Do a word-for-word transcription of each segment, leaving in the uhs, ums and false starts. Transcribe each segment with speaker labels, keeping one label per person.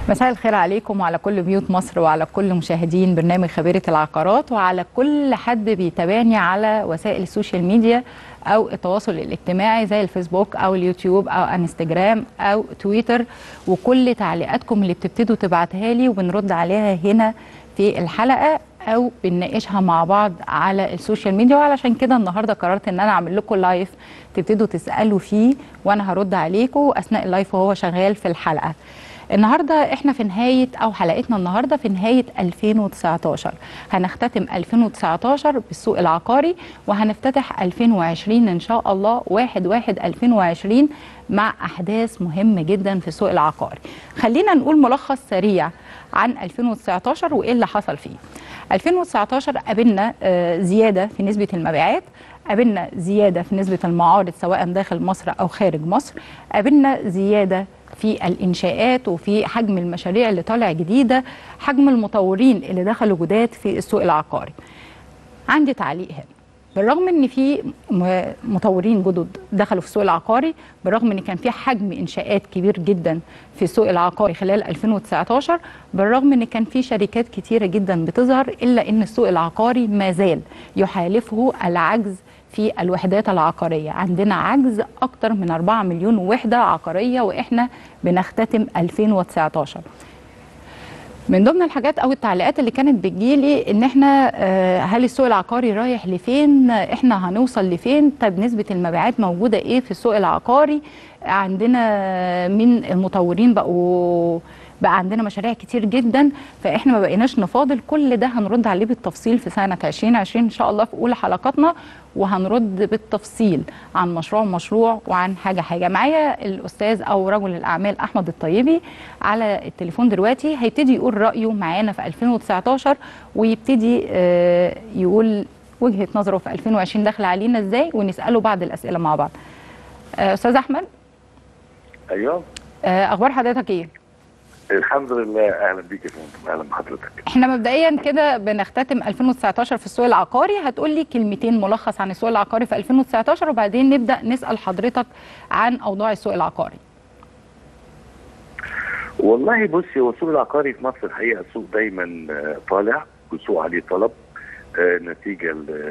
Speaker 1: مساء الخير عليكم وعلى كل بيوت مصر وعلى كل مشاهدين برنامج خبيرة العقارات وعلى كل حد بيتابعني على وسائل السوشيال ميديا أو التواصل الاجتماعي زي الفيسبوك أو اليوتيوب أو انستجرام أو تويتر، وكل تعليقاتكم اللي بتبتدوا تبعتها لي وبنرد عليها هنا في الحلقة أو بنناقشها مع بعض على السوشيال ميديا. وعلشان كده النهاردة قررت إن أنا أعمل لكم لايف تبتدوا تسألوا فيه وأنا هرد عليكم أثناء اللايف وهو شغال في الحلقة. النهارده احنا في نهايه او حلقتنا النهارده في نهايه ألفين وتسعتاشر، هنختتم ألفين وتسعتاشر بالسوق العقاري وهنفتتح ألفين وعشرين ان شاء الله واحد واحد ألفين وعشرين مع احداث مهمه جدا في السوق العقاري. خلينا نقول ملخص سريع عن ألفين وتسعتاشر وايه اللي حصل فيه. ألفين وتسعتاشر قابلنا زياده في نسبه المبيعات، قابلنا زياده في نسبه المعارض سواء داخل مصر او خارج مصر، قابلنا زياده في الإنشاءات وفي حجم المشاريع اللي طالع جديدة، حجم المطورين اللي دخلوا جداد في السوق العقاري. عندي تعليق هنا، بالرغم ان في مطورين جدد دخلوا في السوق العقاري، بالرغم ان كان في حجم انشاءات كبير جدا في السوق العقاري خلال ألفين وتسعتاشر، بالرغم ان كان في شركات كتيرة جدا بتظهر، الا ان السوق العقاري ما زال يحالفه العجز في الوحدات العقارية. عندنا عجز أكتر من أربعة مليون وحدة عقارية وإحنا بنختتم ألفين وتسعتاشر. من ضمن الحاجات أو التعليقات اللي كانت بتجيلي إن إحنا هل السوق العقاري رايح لفين؟ إحنا هنوصل لفين؟ طب نسبة المبيعات موجودة إيه في السوق العقاري؟ عندنا من المطورين بقوا بقى عندنا مشاريع كتير جدا، فاحنا ما بقيناش نفاضل. كل ده هنرد عليه بالتفصيل في سنه ألفين وعشرين ان شاء الله في اولى حلقاتنا، وهنرد بالتفصيل عن مشروع مشروع وعن حاجه حاجه. معايا الاستاذ او رجل الاعمال احمد الطيبي على التليفون دلوقتي، هيبتدي يقول رايه معانا في ألفين وتسعتاشر ويبتدي يقول وجهه نظره في ألفين وعشرين داخل علينا ازاي، ونساله بعض الاسئله مع بعض. استاذ احمد.
Speaker 2: ايوه.
Speaker 1: اخبار حضرتك ايه؟
Speaker 2: الحمد لله. اهلا بيك يا فندم. اهلا بحضرتك.
Speaker 1: احنا مبدئيا كده بنختتم ألفين وتسعتاشر في السوق العقاري، هتقول لي كلمتين ملخص عن السوق العقاري في ألفين وتسعتاشر وبعدين نبدا نسال حضرتك عن اوضاع السوق العقاري.
Speaker 2: والله بصي، هو السوق العقاري في مصر الحقيقه السوق دايما طالع والسوق عليه طلب، نتيجه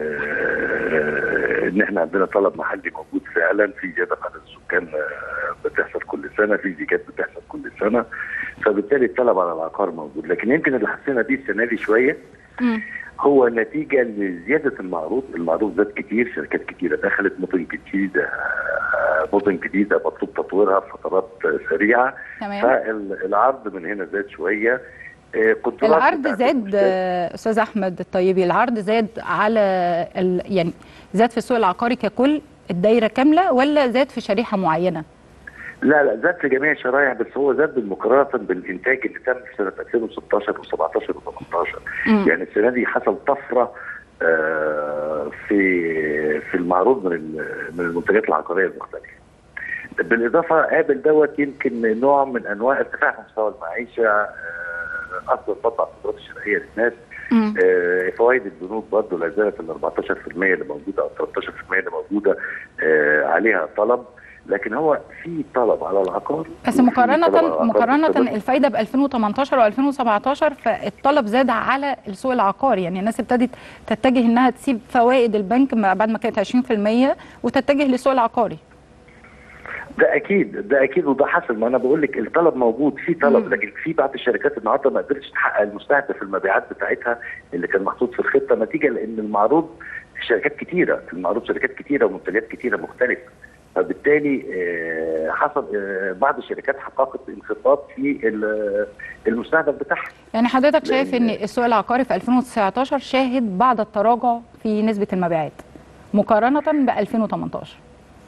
Speaker 2: ان احنا عندنا طلب محلي موجود فعلا، في زياده في عدد السكان بتحصل كل سنه، في زيادات بتحصل كل سنه، فبالتالي الطلب على العقار موجود. لكن يمكن اللي حسينا بيه السنه دي شويه م. هو نتيجه لزياده المعروض، المعروض زاد كتير، شركات كتيره دخلت، مدن جديده مدن جديده مطلوب تطويرها في فترات سريعه،
Speaker 1: تمام.
Speaker 2: فالعرض من هنا زاد شويه.
Speaker 1: العرض زاد استاذ احمد الطيبي، العرض زاد على ال... يعني زاد في السوق العقاري ككل الدايره كامله ولا زاد في شريحه معينه؟
Speaker 2: لا لا، زاد في جميع الشرايح، بس هو زاد بالمقارنه بالانتاج اللي تم في سنه ألفين وستاشر وسبعتاشر وتمنتاشر. يعني السنه دي حصل طفره آه في في المعروض من من المنتجات العقاريه المختلفه. بالاضافه قابل دوت يمكن نوع من انواع ارتفاع في مستوى المعيشه، آه اصل تطبع القدرات الشرائيه للناس، آه فوائد البنوك برضه لا زالت ال أربعتاشر في المية اللي موجوده او تلتاشر في المية اللي موجوده آه عليها طلب، لكن هو في طلب على العقار.
Speaker 1: بس مقارنه مقارنه الفايده ب ألفين وتمنتاشر وألفين وسبعتاشر فالطلب زاد على السوق العقاري، يعني الناس ابتدت تتجه انها تسيب فوائد البنك بعد ما كانت عشرين في المية وتتجه للسوق العقاري.
Speaker 2: ده اكيد ده اكيد وده حصل. ما انا بقول لك الطلب موجود، في طلب، مم. لكن في بعض الشركات النهارده ما قدرتش تحقق المستهدف المبيعات بتاعتها اللي كان محطوط في الخطه، نتيجه لان المعروض شركات كتيره، المعروض شركات كتيره ومنتجات كتيره مختلفه، فبالتالي حصل بعض الشركات حققت انخفاض في المستهدف بتاعها.
Speaker 1: يعني حضرتك شايف ان السوق العقاري في ألفين وتسعتاشر شاهد بعض التراجع في نسبه المبيعات مقارنه ب ألفين وتمنتاشر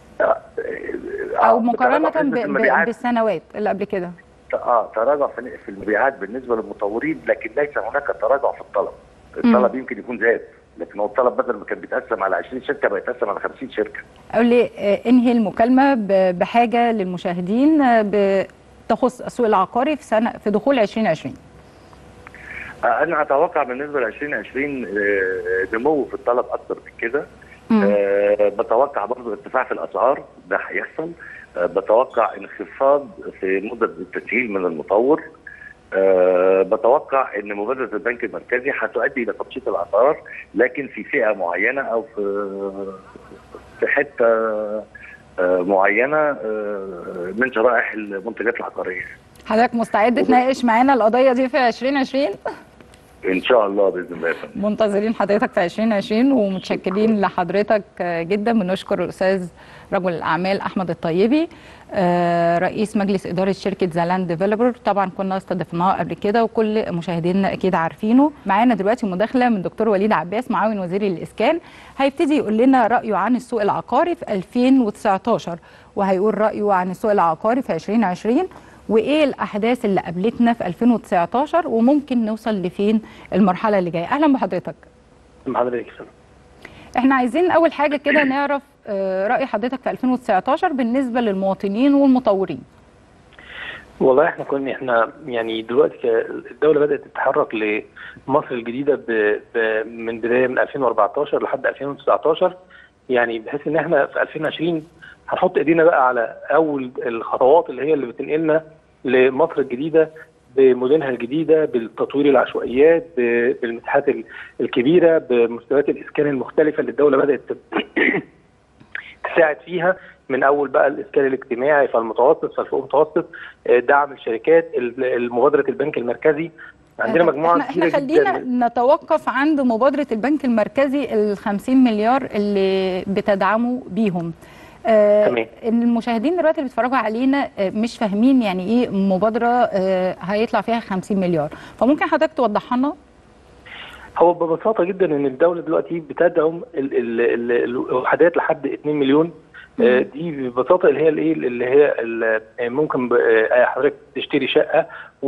Speaker 1: او مقارنه بالسنوات اللي قبل كده؟
Speaker 2: اه تراجع في المبيعات بالنسبه للمطورين، لكن ليس هناك تراجع في الطلب. الطلب م. يمكن يكون زاد، لكن هو الطلب بدل ما كان بيتقسم على عشرين شركه بقى يتقسم على خمسين شركه.
Speaker 1: قول لي انهي المكالمه بحاجه للمشاهدين بتخص السوق العقاري في سنه في دخول ألفين وعشرين.
Speaker 2: انا اتوقع بالنسبه ل ألفين وعشرين نمو في الطلب اكثر من كده. أه بتوقع برضه ارتفاع في الاسعار، ده هيحصل. أه بتوقع انخفاض في مدة التسهيل من المطور. أه بتوقع ان مبادره البنك المركزي هتؤدي الى تبسيط الاسعار، لكن في فئه معينه او في في حته أه معينه أه من شرائح المنتجات العقاريه.
Speaker 1: حضرتك مستعد تناقش معانا القضيه دي في عشرين عشرين؟
Speaker 2: ان شاء الله باذن الله.
Speaker 1: منتظرين حضرتك في عشرين عشرين ومتشكرين لحضرتك جدا. بنشكر الاستاذ رجل الاعمال احمد الطيبي رئيس مجلس اداره شركه زالاند ديفلوبر. طبعا كنا استضفناه قبل كده وكل مشاهدينا اكيد عارفينه. معانا دلوقتي مداخله من دكتور وليد عباس معاون وزير الاسكان، هيبتدي يقول لنا رايه عن السوق العقاري في ألفين وتسعتاشر، وهيقول رايه عن السوق العقاري في عشرين عشرين، وايه الاحداث اللي قابلتنا في ألفين وتسعتاشر وممكن نوصل لفين المرحله اللي جايه. اهلا بحضرتك.
Speaker 3: حضرتك
Speaker 1: احنا عايزين اول حاجه كده نعرف راي حضرتك في ألفين وتسعتاشر بالنسبه للمواطنين والمطورين.
Speaker 3: والله احنا كنا احنا يعني دلوقتي الدوله بدات تتحرك لمصر الجديده ب ب من بدايه من ألفين وأربعتاشر لحد ألفين وتسعتاشر، يعني بحيث ان احنا في ألفين وعشرين هنحط ايدينا بقى على اول الخطوات اللي هي اللي بتنقلنا لمصر الجديده بمدنها الجديده، بالتطوير العشوائيات، بالمساحات الكبيره، بمستويات الاسكان المختلفه اللي الدوله بدات تساعد فيها، من اول بقى الاسكان الاجتماعي فالمتوسط فالفوق المتوسط، دعم الشركات، مبادره البنك المركزي. عندنا مجموعه
Speaker 1: كبيره جدا. احنا خلينا نتوقف عند مبادره البنك المركزي ال خمسين مليار اللي بتدعموا بيهم. آه المشاهدين دلوقتي اللي بيتفرجوا علينا آه مش فاهمين يعني ايه مبادره آه هيطلع فيها خمسين مليار، فممكن حضرتك توضح لنا؟
Speaker 3: هو ببساطه جدا ان الدوله دلوقتي بتدعم الوحدات لحد اتنين مليون. آه دي ببساطه اللي هي الايه اللي هي اللي ممكن حضرتك تشتري شقه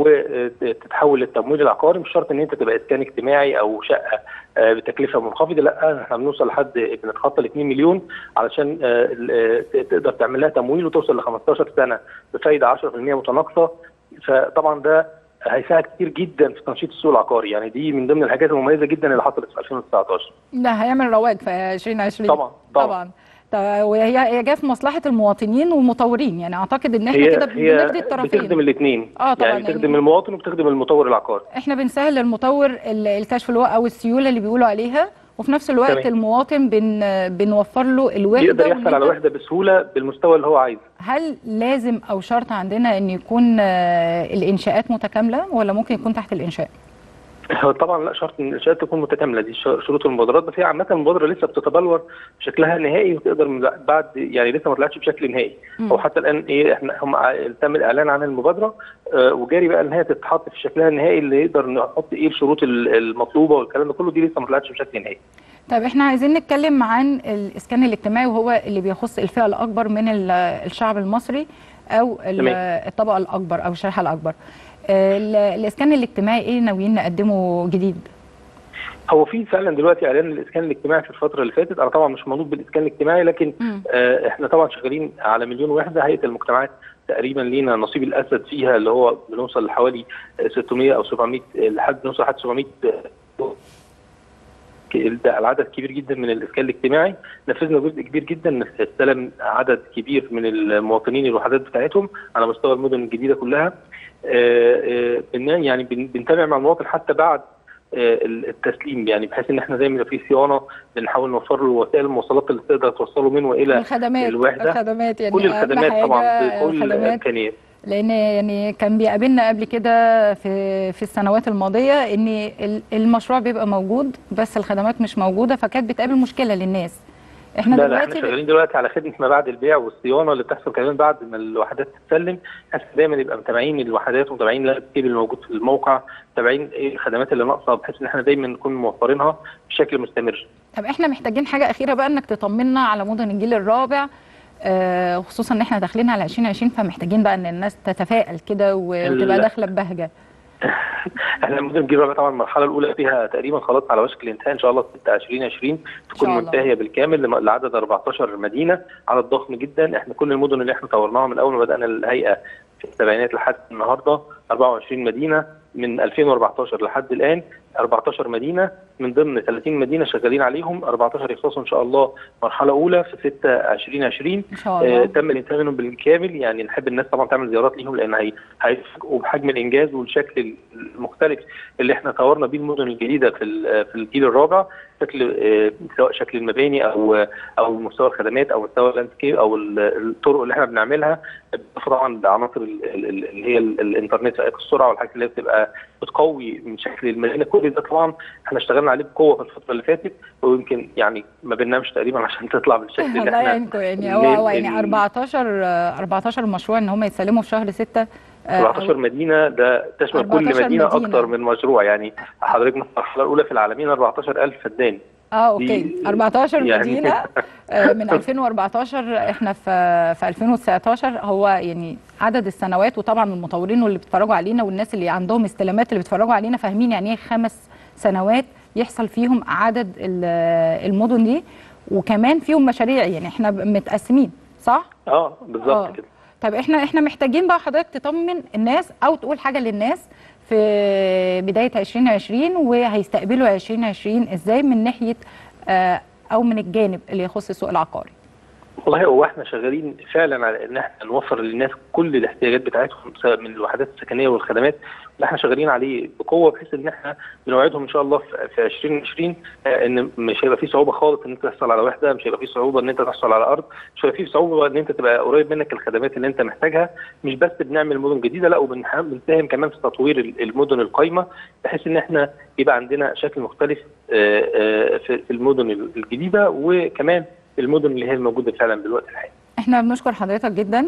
Speaker 3: وتتحول للتمويل العقاري، مش شرط ان انت تبقى اسكان اجتماعي او شقه آه بتكلفه منخفضه، لا احنا بنوصل لحد بنتخطى ال اتنين مليون علشان آه تقدر تعمل لها تمويل وتوصل ل خمستاشر سنه بفايده عشرة في المية متناقصه. فطبعا ده هيساعد كتير جدا في تنشيط السوق العقاري، يعني دي من ضمن الحاجات المميزه جدا اللي حصلت في ألفين وتسعتاشر.
Speaker 1: ده هيعمل رواج في عشرين عشرين
Speaker 3: طبعا طبعا, طبعا.
Speaker 1: وهي هي جايه في مصلحه المواطنين والمطورين، يعني اعتقد ان احنا كده بنفدي الطرفين.
Speaker 3: بتخدم الاثنين،
Speaker 1: اه طبعا،
Speaker 3: يعني بتخدم يعني المواطن وبتخدم المطور العقاري.
Speaker 1: احنا بنسهل للمطور الكاش فلو او السيوله اللي بيقولوا عليها، وفي نفس الوقت تمام. المواطن بن بنوفر له الوحده،
Speaker 3: يقدر يحصل على وحده بسهوله بالمستوى اللي هو عايزه.
Speaker 1: هل لازم او شرط عندنا ان يكون الانشاءات متكامله ولا ممكن يكون تحت الانشاء؟
Speaker 3: هو طبعا لا شرط ان الانشاءات تكون متكامله، دي شروط المبادرات، بس هي عامه المبادره لسه بتتبلور بشكلها النهائي وتقدر من بعد يعني لسه ما طلعتش بشكل نهائي، او حتى الان ايه احنا هم تم الاعلان عن المبادره آه وجاري بقى ان هي تتحط في شكلها النهائي اللي يقدر نحط ايه الشروط المطلوبه والكلام ده كله، دي لسه ما طلعتش بشكل نهائي.
Speaker 1: طيب احنا عايزين نتكلم عن الاسكان الاجتماعي وهو اللي بيخص الفئه الاكبر من الشعب المصري او الطبقه الاكبر او الشريحه الاكبر. الاسكان الاجتماعي ايه ناويين نقدمه جديد؟
Speaker 3: هو في فعلا دلوقتي اعلان للاسكان الاجتماعي في الفتره اللي فاتت، انا طبعا مش منوط بالاسكان الاجتماعي، لكن آه احنا طبعا شغالين على مليون وحده. هيئه المجتمعات تقريبا لينا نصيب الاسد فيها، اللي هو بنوصل لحوالي ستمية او سبعمية لحد بنوصل لحد سبعمية. ده العدد كبير جدا من الاسكان الاجتماعي، نفذنا جزء كبير جدا، استلم عدد كبير من المواطنين الوحدات بتاعتهم على مستوى المدن الجديده كلها. آآ آآ يعني بنتابع مع المواطن حتى بعد التسليم، يعني بحيث ان احنا زي ما في صيانه بنحاول نوفر له وسائل المواصلات اللي تقدر توصله من والى
Speaker 1: الخدمات
Speaker 3: الوحده.
Speaker 1: الخدمات يعني
Speaker 3: كل الخدمات طبعا بكل الامكانيات،
Speaker 1: لان يعني كان بيقابلنا قبل كده في في السنوات الماضيه ان المشروع بيبقى موجود بس الخدمات مش موجوده، فكانت بتقابل مشكله للناس.
Speaker 3: احنا لا دلوقتي لا احنا شغالين دلوقتي على خدمه ما بعد البيع والصيانه اللي بتحصل كمان بعد ما الوحدات تتسلم، بحيث دايما يبقى متابعين الوحدات ومتابعين الترتيب الموجود في الموقع، متابعين ايه الخدمات اللي ناقصه، بحيث ان احنا دايما نكون موفرينها بشكل مستمر.
Speaker 1: طب احنا محتاجين حاجه اخيره بقى، انك تطمنا على مدن الجيل الرابع، آه خصوصا ان احنا داخلين على عشرين عشرين، فمحتاجين بقى ان الناس تتفائل كده وتبقى داخله ببهجه.
Speaker 3: احنا مدن الجيل الرابع طبعا المرحله الاولى فيها تقريبا خلاص على وشك الانتهاء، ان شاء الله ستة عشرين عشرين تكون منتهيه بالكامل لعدد أربعتاشر مدينه، عدد ضخم جدا. احنا كل المدن اللي احنا طورناها من اول ما بدانا الهيئه في السبعينات لحد النهارده أربعة وعشرين مدينه من ألفين وأربعتاشر لحد الان، أربعتاشر مدينه من ضمن ثلاثين مدينه شغالين عليهم، أربعتاشر يخلصوا ان شاء الله مرحله اولى في ستة عشرين عشرين
Speaker 1: ان شاء الله.
Speaker 3: آه تم الانتهاء منهم بالكامل. يعني نحب الناس طبعا تعمل زيارات ليهم، لان هي هيفاجئوا بحجم الانجاز والشكل المختلف اللي احنا طورنا بيه المدن الجديده في في الجيل الرابع، شكل آه سواء شكل المباني او او مستوى الخدمات او مستوى اللاندسكيب او الطرق اللي احنا بنعملها، طبعا عناصر اللي هي الانترنت فائق السرعه والحاجات اللي بتبقى بتقوي من شكل المدينه. كل ده طبعا احنا اشتغلنا عليه بقوه في الفتره اللي فاتت، ويمكن يعني ما بننامش تقريبا عشان تطلع بالشكل اللي
Speaker 1: الله
Speaker 3: احنا
Speaker 1: يعينكم. يعني هو هو يعني أربعتاشر أربعتاشر مشروع ان هم يسلموا في شهر ستة،
Speaker 3: أربعتاشر مدينه، ده تشمل كل مدينه, مدينة اكتر من مشروع. يعني حضرتك من المرحله الاولى في العالمين أربعتاشر ألف فدان.
Speaker 1: اه اوكي، أربعتاشر يعني مدينه من ألفين وأربعتاشر، احنا في في ألفين وتسعتاشر. هو يعني عدد السنوات، وطبعا المطورين واللي بيتفرجوا علينا والناس اللي عندهم استلامات اللي بيتفرجوا علينا فاهمين يعني ايه خمس سنوات يحصل فيهم عدد المدن دي، وكمان فيهم مشاريع. يعني احنا متقسمين صح؟
Speaker 3: اه بالظبط كده.
Speaker 1: طب احنا احنا محتاجين بقى حضرتك تطمن الناس او تقول حاجه للناس في بدايه عشرين عشرين وهيستقبلوا عشرين عشرين ازاي من ناحيه اه او من الجانب اللي يخص السوق العقاري.
Speaker 3: والله هو احنا شغالين فعلا على ان احنا نوفر للناس كل الاحتياجات بتاعتهم من الوحدات السكنيه والخدمات اللي احنا شغالين عليه بقوه، بحيث ان احنا بنوعدهم ان شاء الله في عشرين عشرين ان مش هيبقى في صعوبه خالص ان انت تحصل على وحده، مش هيبقى في صعوبه ان انت تحصل على ارض، مش هيبقى في صعوبه ان انت تبقى قريب منك الخدمات اللي انت محتاجها. مش بس بنعمل مدن جديده، لا وبنساهم كمان في تطوير المدن القايمه، بحيث ان احنا يبقى عندنا شكل مختلف في المدن الجديده وكمان المدن اللي هي الموجوده فعلا بالوقت الحالي.
Speaker 1: احنا بنشكر حضرتك جدا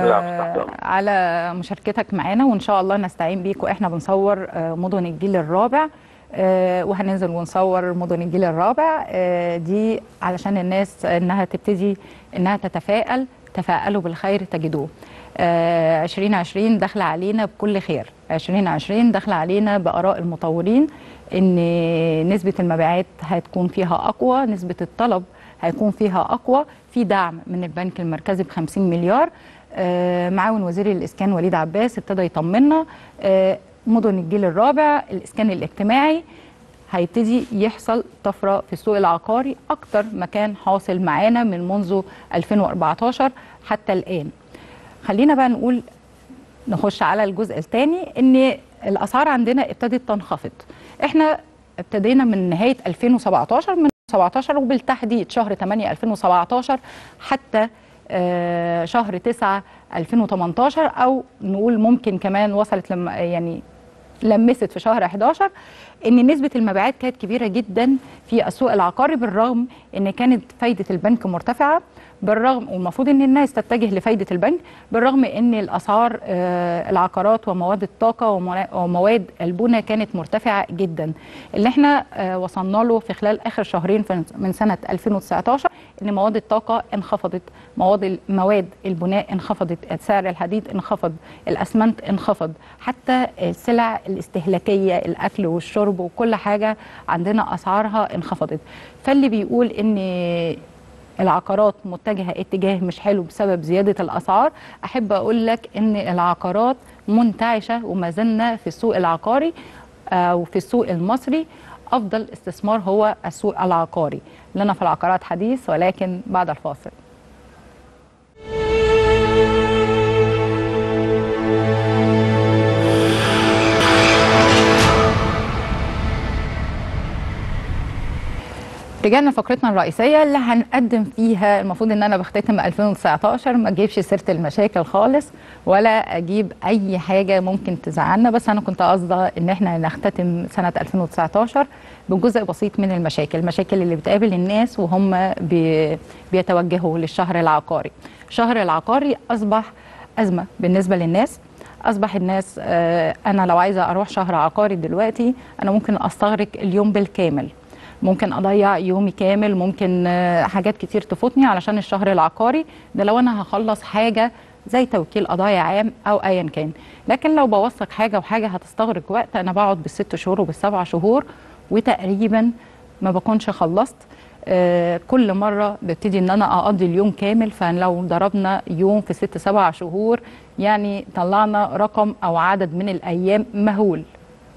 Speaker 1: على مشاركتك معانا، وان شاء الله نستعين بيك واحنا بنصور مدن الجيل الرابع، وهننزل ونصور مدن الجيل الرابع دي علشان الناس انها تبتدي انها تتفائل. تفائلوا بالخير تجدوه. عشرين عشرين داخله علينا بكل خير، عشرين عشرين داخله علينا باراء المطورين ان نسبه المبيعات هتكون فيها اقوى، نسبه الطلب هيكون فيها اقوى، في دعم من البنك المركزي ب خمسين مليار. آه معاون وزير الاسكان وليد عباس ابتدى يطمنا. آه مدن الجيل الرابع، الاسكان الاجتماعي هيبتدي يحصل طفره في السوق العقاري اكتر ما كان حاصل معانا من منذ ألفين وأربعتاشر حتى الان. خلينا بقى نقول نخش على الجزء الثاني، ان الاسعار عندنا ابتدت تنخفض. احنا ابتدينا من نهايه ألفين وسبعتاشر، من سبعتاشر وبالتحديد شهر تمانية ألفين وسبعتاشر حتى آه شهر تسعة ألفين وتمنتاشر، او نقول ممكن كمان وصلت لما يعني لمست في شهر حداشر، ان نسبه المبيعات كانت كبيره جدا في السوق العقاري، بالرغم ان كانت فايده البنك مرتفعه، بالرغم والمفروض ان الناس تتجه لفايده البنك، بالرغم ان الاسعار آه العقارات ومواد الطاقه ومواد البناء كانت مرتفعه جدا. اللي احنا آه وصلنا له في خلال اخر شهرين من سنه ألفين وتسعتاشر ان مواد الطاقه انخفضت، مواد مواد البناء انخفضت، سعر الحديد انخفض، الاسمنت انخفض، حتى السلع الاستهلاكيه الاكل والشرب وكل حاجه عندنا اسعارها انخفضت. فاللي بيقول ان العقارات متجهه اتجاه مش حلو بسبب زياده الاسعار، احب اقول لك ان العقارات منتعشه وما زلنا في السوق العقاري او في السوق المصري افضل استثمار هو السوق العقاري. لنا في العقارات حديث، ولكن بعد الفاصل. رجعنا لفقرتنا الرئيسيه اللي هنقدم فيها، المفروض ان انا بختتم ألفين وتسعتاشر ما اجيبش سيره المشاكل خالص ولا اجيب اي حاجه ممكن تزعلنا، بس انا كنت قاصده ان احنا نختتم سنه ألفين وتسعتاشر بجزء بسيط من المشاكل، المشاكل اللي بتقابل الناس وهم بي بيتوجهوا للشهر العقاري. الشهر العقاري اصبح ازمه بالنسبه للناس، اصبح الناس آه انا لو عايزه اروح شهر عقاري دلوقتي انا ممكن استغرق اليوم بالكامل، ممكن اضيع يومي كامل، ممكن حاجات كتير تفوتني علشان الشهر العقاري ده لو انا هخلص حاجه زي توكيل قضايا عام او ايا كان. لكن لو بوثق حاجه وحاجه هتستغرق وقت، انا بقعد بالست شهور وبالسبع شهور وتقريبا ما بكونش خلصت. آه كل مره ببتدي ان انا اقضي اليوم كامل، فلو ضربنا يوم في ست سبع شهور يعني طلعنا رقم او عدد من الايام مهول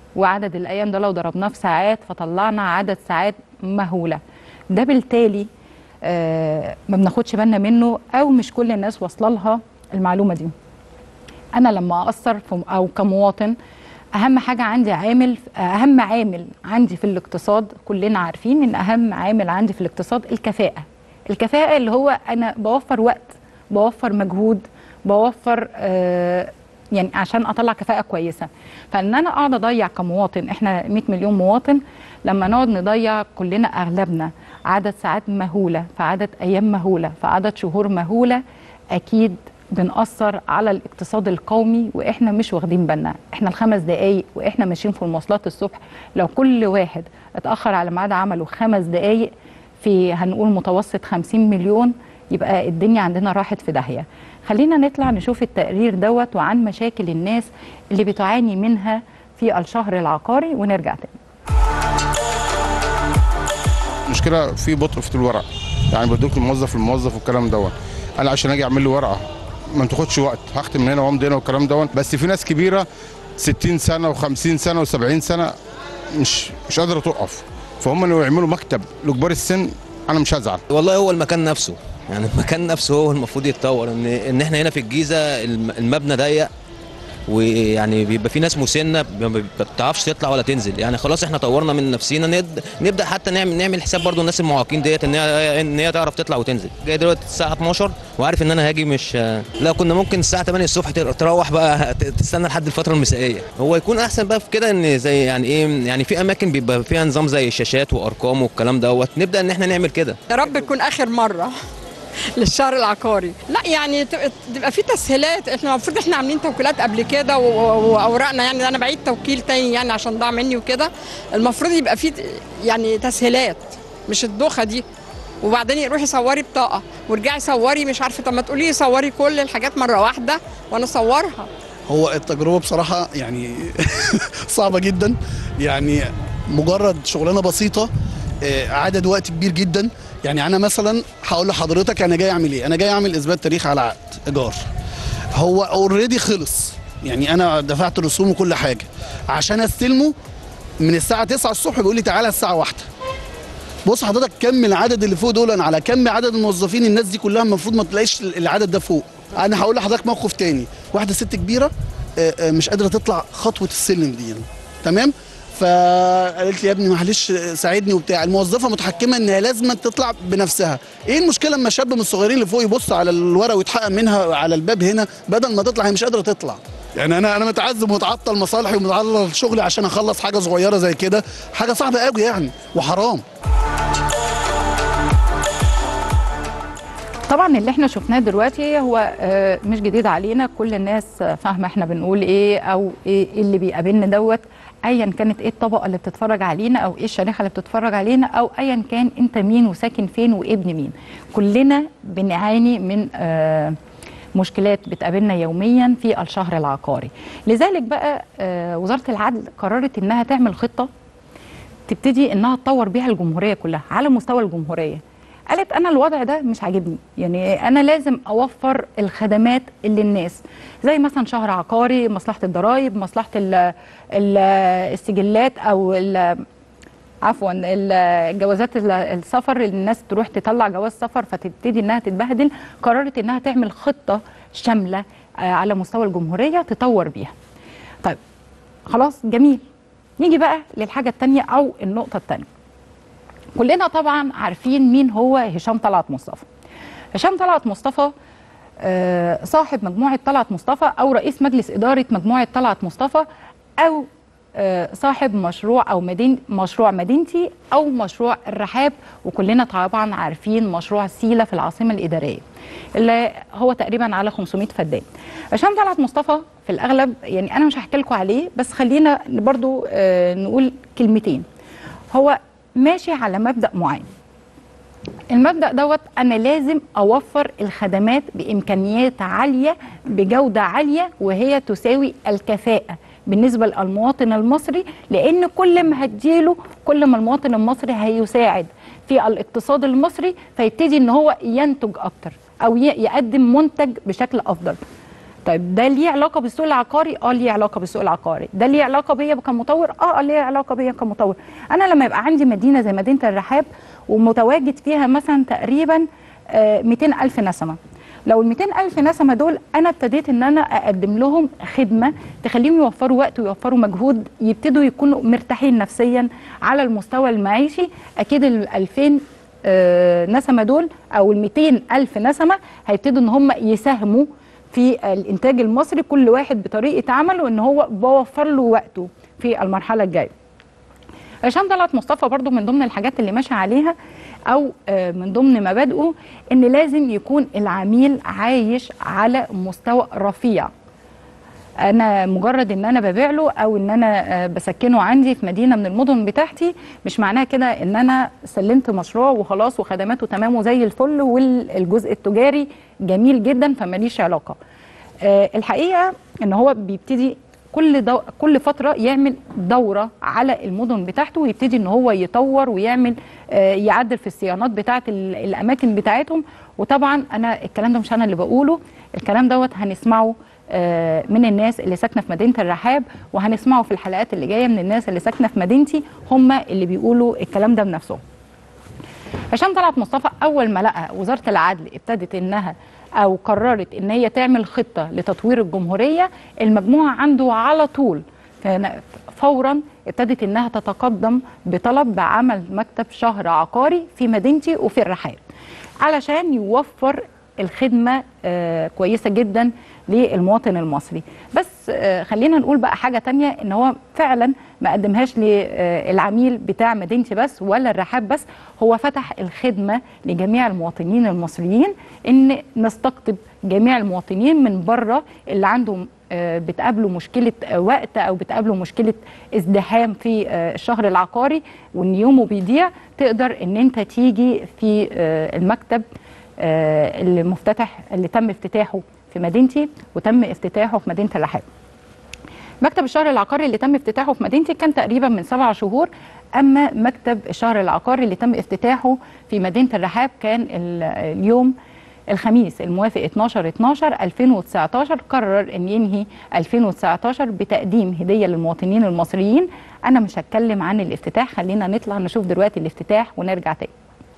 Speaker 1: وعدد الايام ده لو ضربناه في ساعات فطلعنا عدد ساعات مهوله. ده بالتالي آه ما بناخدش بالنا منه، او مش كل الناس واصله لها المعلومه دي. انا لما اقصر او كمواطن، اهم حاجه عندي عامل اهم عامل عندي في الاقتصاد، كلنا عارفين ان اهم عامل عندي في الاقتصاد الكفاءه. الكفاءه اللي هو انا بوفر وقت، بوفر مجهود، بوفر آه يعني عشان اطلع كفاءه كويسه. فان انا اقعد اضيع كمواطن، احنا مئة مليون مواطن، لما نقعد نضيع كلنا اغلبنا عدد ساعات مهوله، في عدد ايام مهوله، في عدد شهور مهوله، اكيد بنأثر على الاقتصاد القومي واحنا مش واخدين بالنا. احنا الخمس دقايق واحنا ماشيين في المواصلات الصبح، لو كل واحد اتأخر على ميعاد عمله خمس دقايق في هنقول متوسط خمسين مليون، يبقى الدنيا عندنا راحت في داهية. خلينا نطلع نشوف التقرير دوت وعن مشاكل الناس اللي بتعاني منها في الشهر العقاري ونرجع تاني.
Speaker 4: مشكلة في بطء في الورق، يعني بدوك الموظف الموظف والكلام دوت. انا عشان اجي اعمل له ورقه ما تاخدش وقت، هختم من هنا وامضي هنا والكلام دوت. بس في ناس كبيره ستين سنه وخمسين سنه وسبعين سنه مش مش قادره تقف، فهم لو يعملوا مكتب لكبار السن انا مش هزعل.
Speaker 5: والله هو المكان نفسه، يعني المكان نفسه هو المفروض يتطور. ان ان احنا هنا في الجيزه المبنى ضيق، ويعني بيبقى في ناس مسنه ما بتعرفش تطلع ولا تنزل. يعني خلاص احنا طورنا من نفسنا، نبدا حتى نعمل نعمل حساب برضو الناس المعاقين ديت ان هي ان هي تعرف تطلع وتنزل. جاي دلوقتي الساعه اتناشر وعارف ان انا هاجي، مش لا كنا ممكن الساعه تمانية الصبح تروح بقى تستنى لحد الفتره المسائيه. هو يكون احسن بقى في كده ان زي يعني ايه، يعني في اماكن بيبقى فيها نظام زي شاشات وارقام والكلام دوت، نبدا ان احنا نعمل كده.
Speaker 6: يا رب تكون اخر مره للشهر العقاري. لا يعني تبقى في تسهيلات. احنا المفروض احنا عاملين توكيلات قبل كده واوراقنا، يعني انا بعيد توكيل تاني يعني عشان ضاع مني وكده. المفروض يبقى في يعني تسهيلات، مش الدوخه دي. وبعدين روحي صوري بطاقه وارجعي صوري مش عارفه. طب ما تقولي صوري كل الحاجات مره واحده وانا اصورها.
Speaker 7: هو التجربه بصراحه يعني صعبه جدا، يعني مجرد شغلانه بسيطه عدد وقت كبير جدا. يعني انا مثلا هقول لحضرتك انا جاي اعمل ايه. انا جاي اعمل اثبات تاريخ على عقد ايجار، هو اوريدي خلص، يعني انا دفعت رسوم وكل حاجه. عشان استلمه من الساعه تسعة الصبح بيقول لي تعالى الساعه واحدة. بص حضرتك كم العدد اللي فوق دول على كم عدد الموظفين، الناس دي كلها المفروض ما تلاقيش العدد ده فوق. انا هقول لحضرتك موقف تاني، واحده ست كبيره مش قادره تطلع خطوه السلم دي، تمام؟ فقالت لي يا ابني معلش ساعدني وبتاع. الموظفه متحكمه ان هي لازم تطلع بنفسها. ايه المشكله اما شاب من الصغيرين اللي فوق يبص على الورقه ويتحقق منها على الباب هنا بدل ما تطلع؟ هي مش قادره تطلع. يعني انا انا متعذب ومتعطل مصالحي ومتعطل شغلي عشان اخلص حاجه صغيره زي كده، حاجه صعبه قوي يعني وحرام.
Speaker 1: طبعا اللي احنا شفناه دلوقتي هو مش جديد علينا، كل الناس فاهمه احنا بنقول ايه او ايه اللي بيقابلنا دوت، ايا كانت ايه الطبقه اللي بتتفرج علينا او ايه الشريحه اللي بتتفرج علينا، او ايا كان انت مين وساكن فين وابن مين. كلنا بنعاني من آه مشكلات بتقابلنا يوميا في الشهر العقاري. لذلك بقى آه وزاره العدل قررت انها تعمل خطه تبتدي انها تطور بيها الجمهوريه كلها على مستوى الجمهوريه. قالت انا الوضع ده مش عاجبني، يعني انا لازم اوفر الخدمات اللي الناس زي مثلا شهر عقاري، مصلحه الضرائب، مصلحه ال ال السجلات او ال عفوا الجوازات السفر، اللي الناس تروح تطلع جواز سفر فتبتدي انها تتبهدل. قررت انها تعمل خطه شامله على مستوى الجمهوريه تطور بيها. طيب خلاص جميل، نيجي بقى للحاجه الثانيه او النقطه الثانيه. كلنا طبعا عارفين مين هو هشام طلعت مصطفى. هشام طلعت مصطفى صاحب مجموعة طلعت مصطفى أو رئيس مجلس إدارة مجموعة طلعت مصطفى، أو صاحب مشروع أو مدين مشروع مدينتي أو مشروع الرحاب، وكلنا طبعا عارفين مشروع سيلة في العاصمة الإدارية اللي هو تقريبا على خمسمائة فدان. هشام طلعت مصطفى في الأغلب يعني أنا مش هحكي لكم عليه، بس خلينا برضو نقول كلمتين. هو ماشي على مبدأ معين. المبدأ دوت أنا لازم أوفر الخدمات بإمكانيات عالية بجودة عالية، وهي تساوي الكفاءة بالنسبة للمواطن المصري، لأن كل ما هديله كل ما المواطن المصري هيساعد في الاقتصاد المصري، فيبتدي إن هو ينتج أكتر أو يقدم منتج بشكل أفضل. طيب ده ليه علاقه بالسوق العقاري؟ اه ليه علاقه بالسوق العقاري. ده ليه علاقه بيا كمطور؟ اه ليه علاقه بيا كمطور. انا لما يبقى عندي مدينه زي مدينه الرحاب ومتواجد فيها مثلا تقريبا مئتين ألف نسمه، لو ال مئتين ألف نسمه دول انا ابتديت ان انا اقدم لهم خدمه تخليهم يوفروا وقت ويوفروا مجهود، يبتدوا يكونوا مرتاحين نفسيا على المستوى المعيشي، اكيد ال ألفين نسمه دول او ال مئتين ألف نسمه هيبتدوا ان هم يساهموا في الانتاج المصري، كل واحد بطريقه عمله ان هو بوفر له وقته في المرحله الجايه. هشام طلعت مصطفى برضو من ضمن الحاجات اللي ماشي عليها او من ضمن مبادئه ان لازم يكون العميل عايش على مستوى رفيع. انا مجرد ان انا ببيع له او ان انا بسكنه عندي في مدينه من المدن بتاعتي مش معناها كده ان انا سلمت مشروع وخلاص وخدماته تمام وزي الفل والجزء التجاري جميل جدا فماليش علاقه. الحقيقه ان هو بيبتدي كل دو... كل فتره يعمل دوره على المدن بتاعته ويبتدي ان هو يطور ويعمل آه يعدل في الصيانات بتاعه الاماكن بتاعتهم. وطبعا انا الكلام ده مش انا اللي بقوله، الكلام دوت هنسمعه آه من الناس اللي ساكنه في مدينه الرحاب، وهنسمعه في الحلقات اللي جايه من الناس اللي ساكنه في مدينتي هم اللي بيقولوا الكلام ده بنفسهم. هشام طلعت مصطفى اول ما لقى وزاره العدل ابتدت انها او قررت ان هي تعمل خطه لتطوير الجمهوريه، المجموعه عنده على طول فورا ابتدت انها تتقدم بطلب بعمل مكتب شهر عقاري في مدينتي وفي الرحاب علشان يوفر الخدمه آه كويسه جدا للمواطن المصري. بس آه خلينا نقول بقى حاجه تانية، ان هو فعلا ما قدمهاش للعميل بتاع مدينتي بس ولا الرحاب بس، هو فتح الخدمه لجميع المواطنين المصريين، ان نستقطب جميع المواطنين من بره اللي عندهم آه بتقابله مشكله وقت او بتقابله مشكله ازدحام في آه الشهر العقاري وان يومه بيضيع، تقدر ان انت تيجي في آه المكتب آه اللي مفتتح اللي تم افتتاحه في مدينتي وتم افتتاحه في مدينه الرحاب. مكتب الشهر العقاري اللي تم افتتاحه في مدينتي كان تقريبا من سبع شهور، اما مكتب الشهر العقاري اللي تم افتتاحه في مدينه الرحاب كان اليوم الخميس الموافق اتناشر اتناشر ألفين وتسعتاشر، قرر ان ينهي ألفين وتسعتاشر بتقديم هديه للمواطنين المصريين. انا مش هتكلم عن الافتتاح، خلينا نطلع نشوف دلوقتي الافتتاح ونرجع تاني.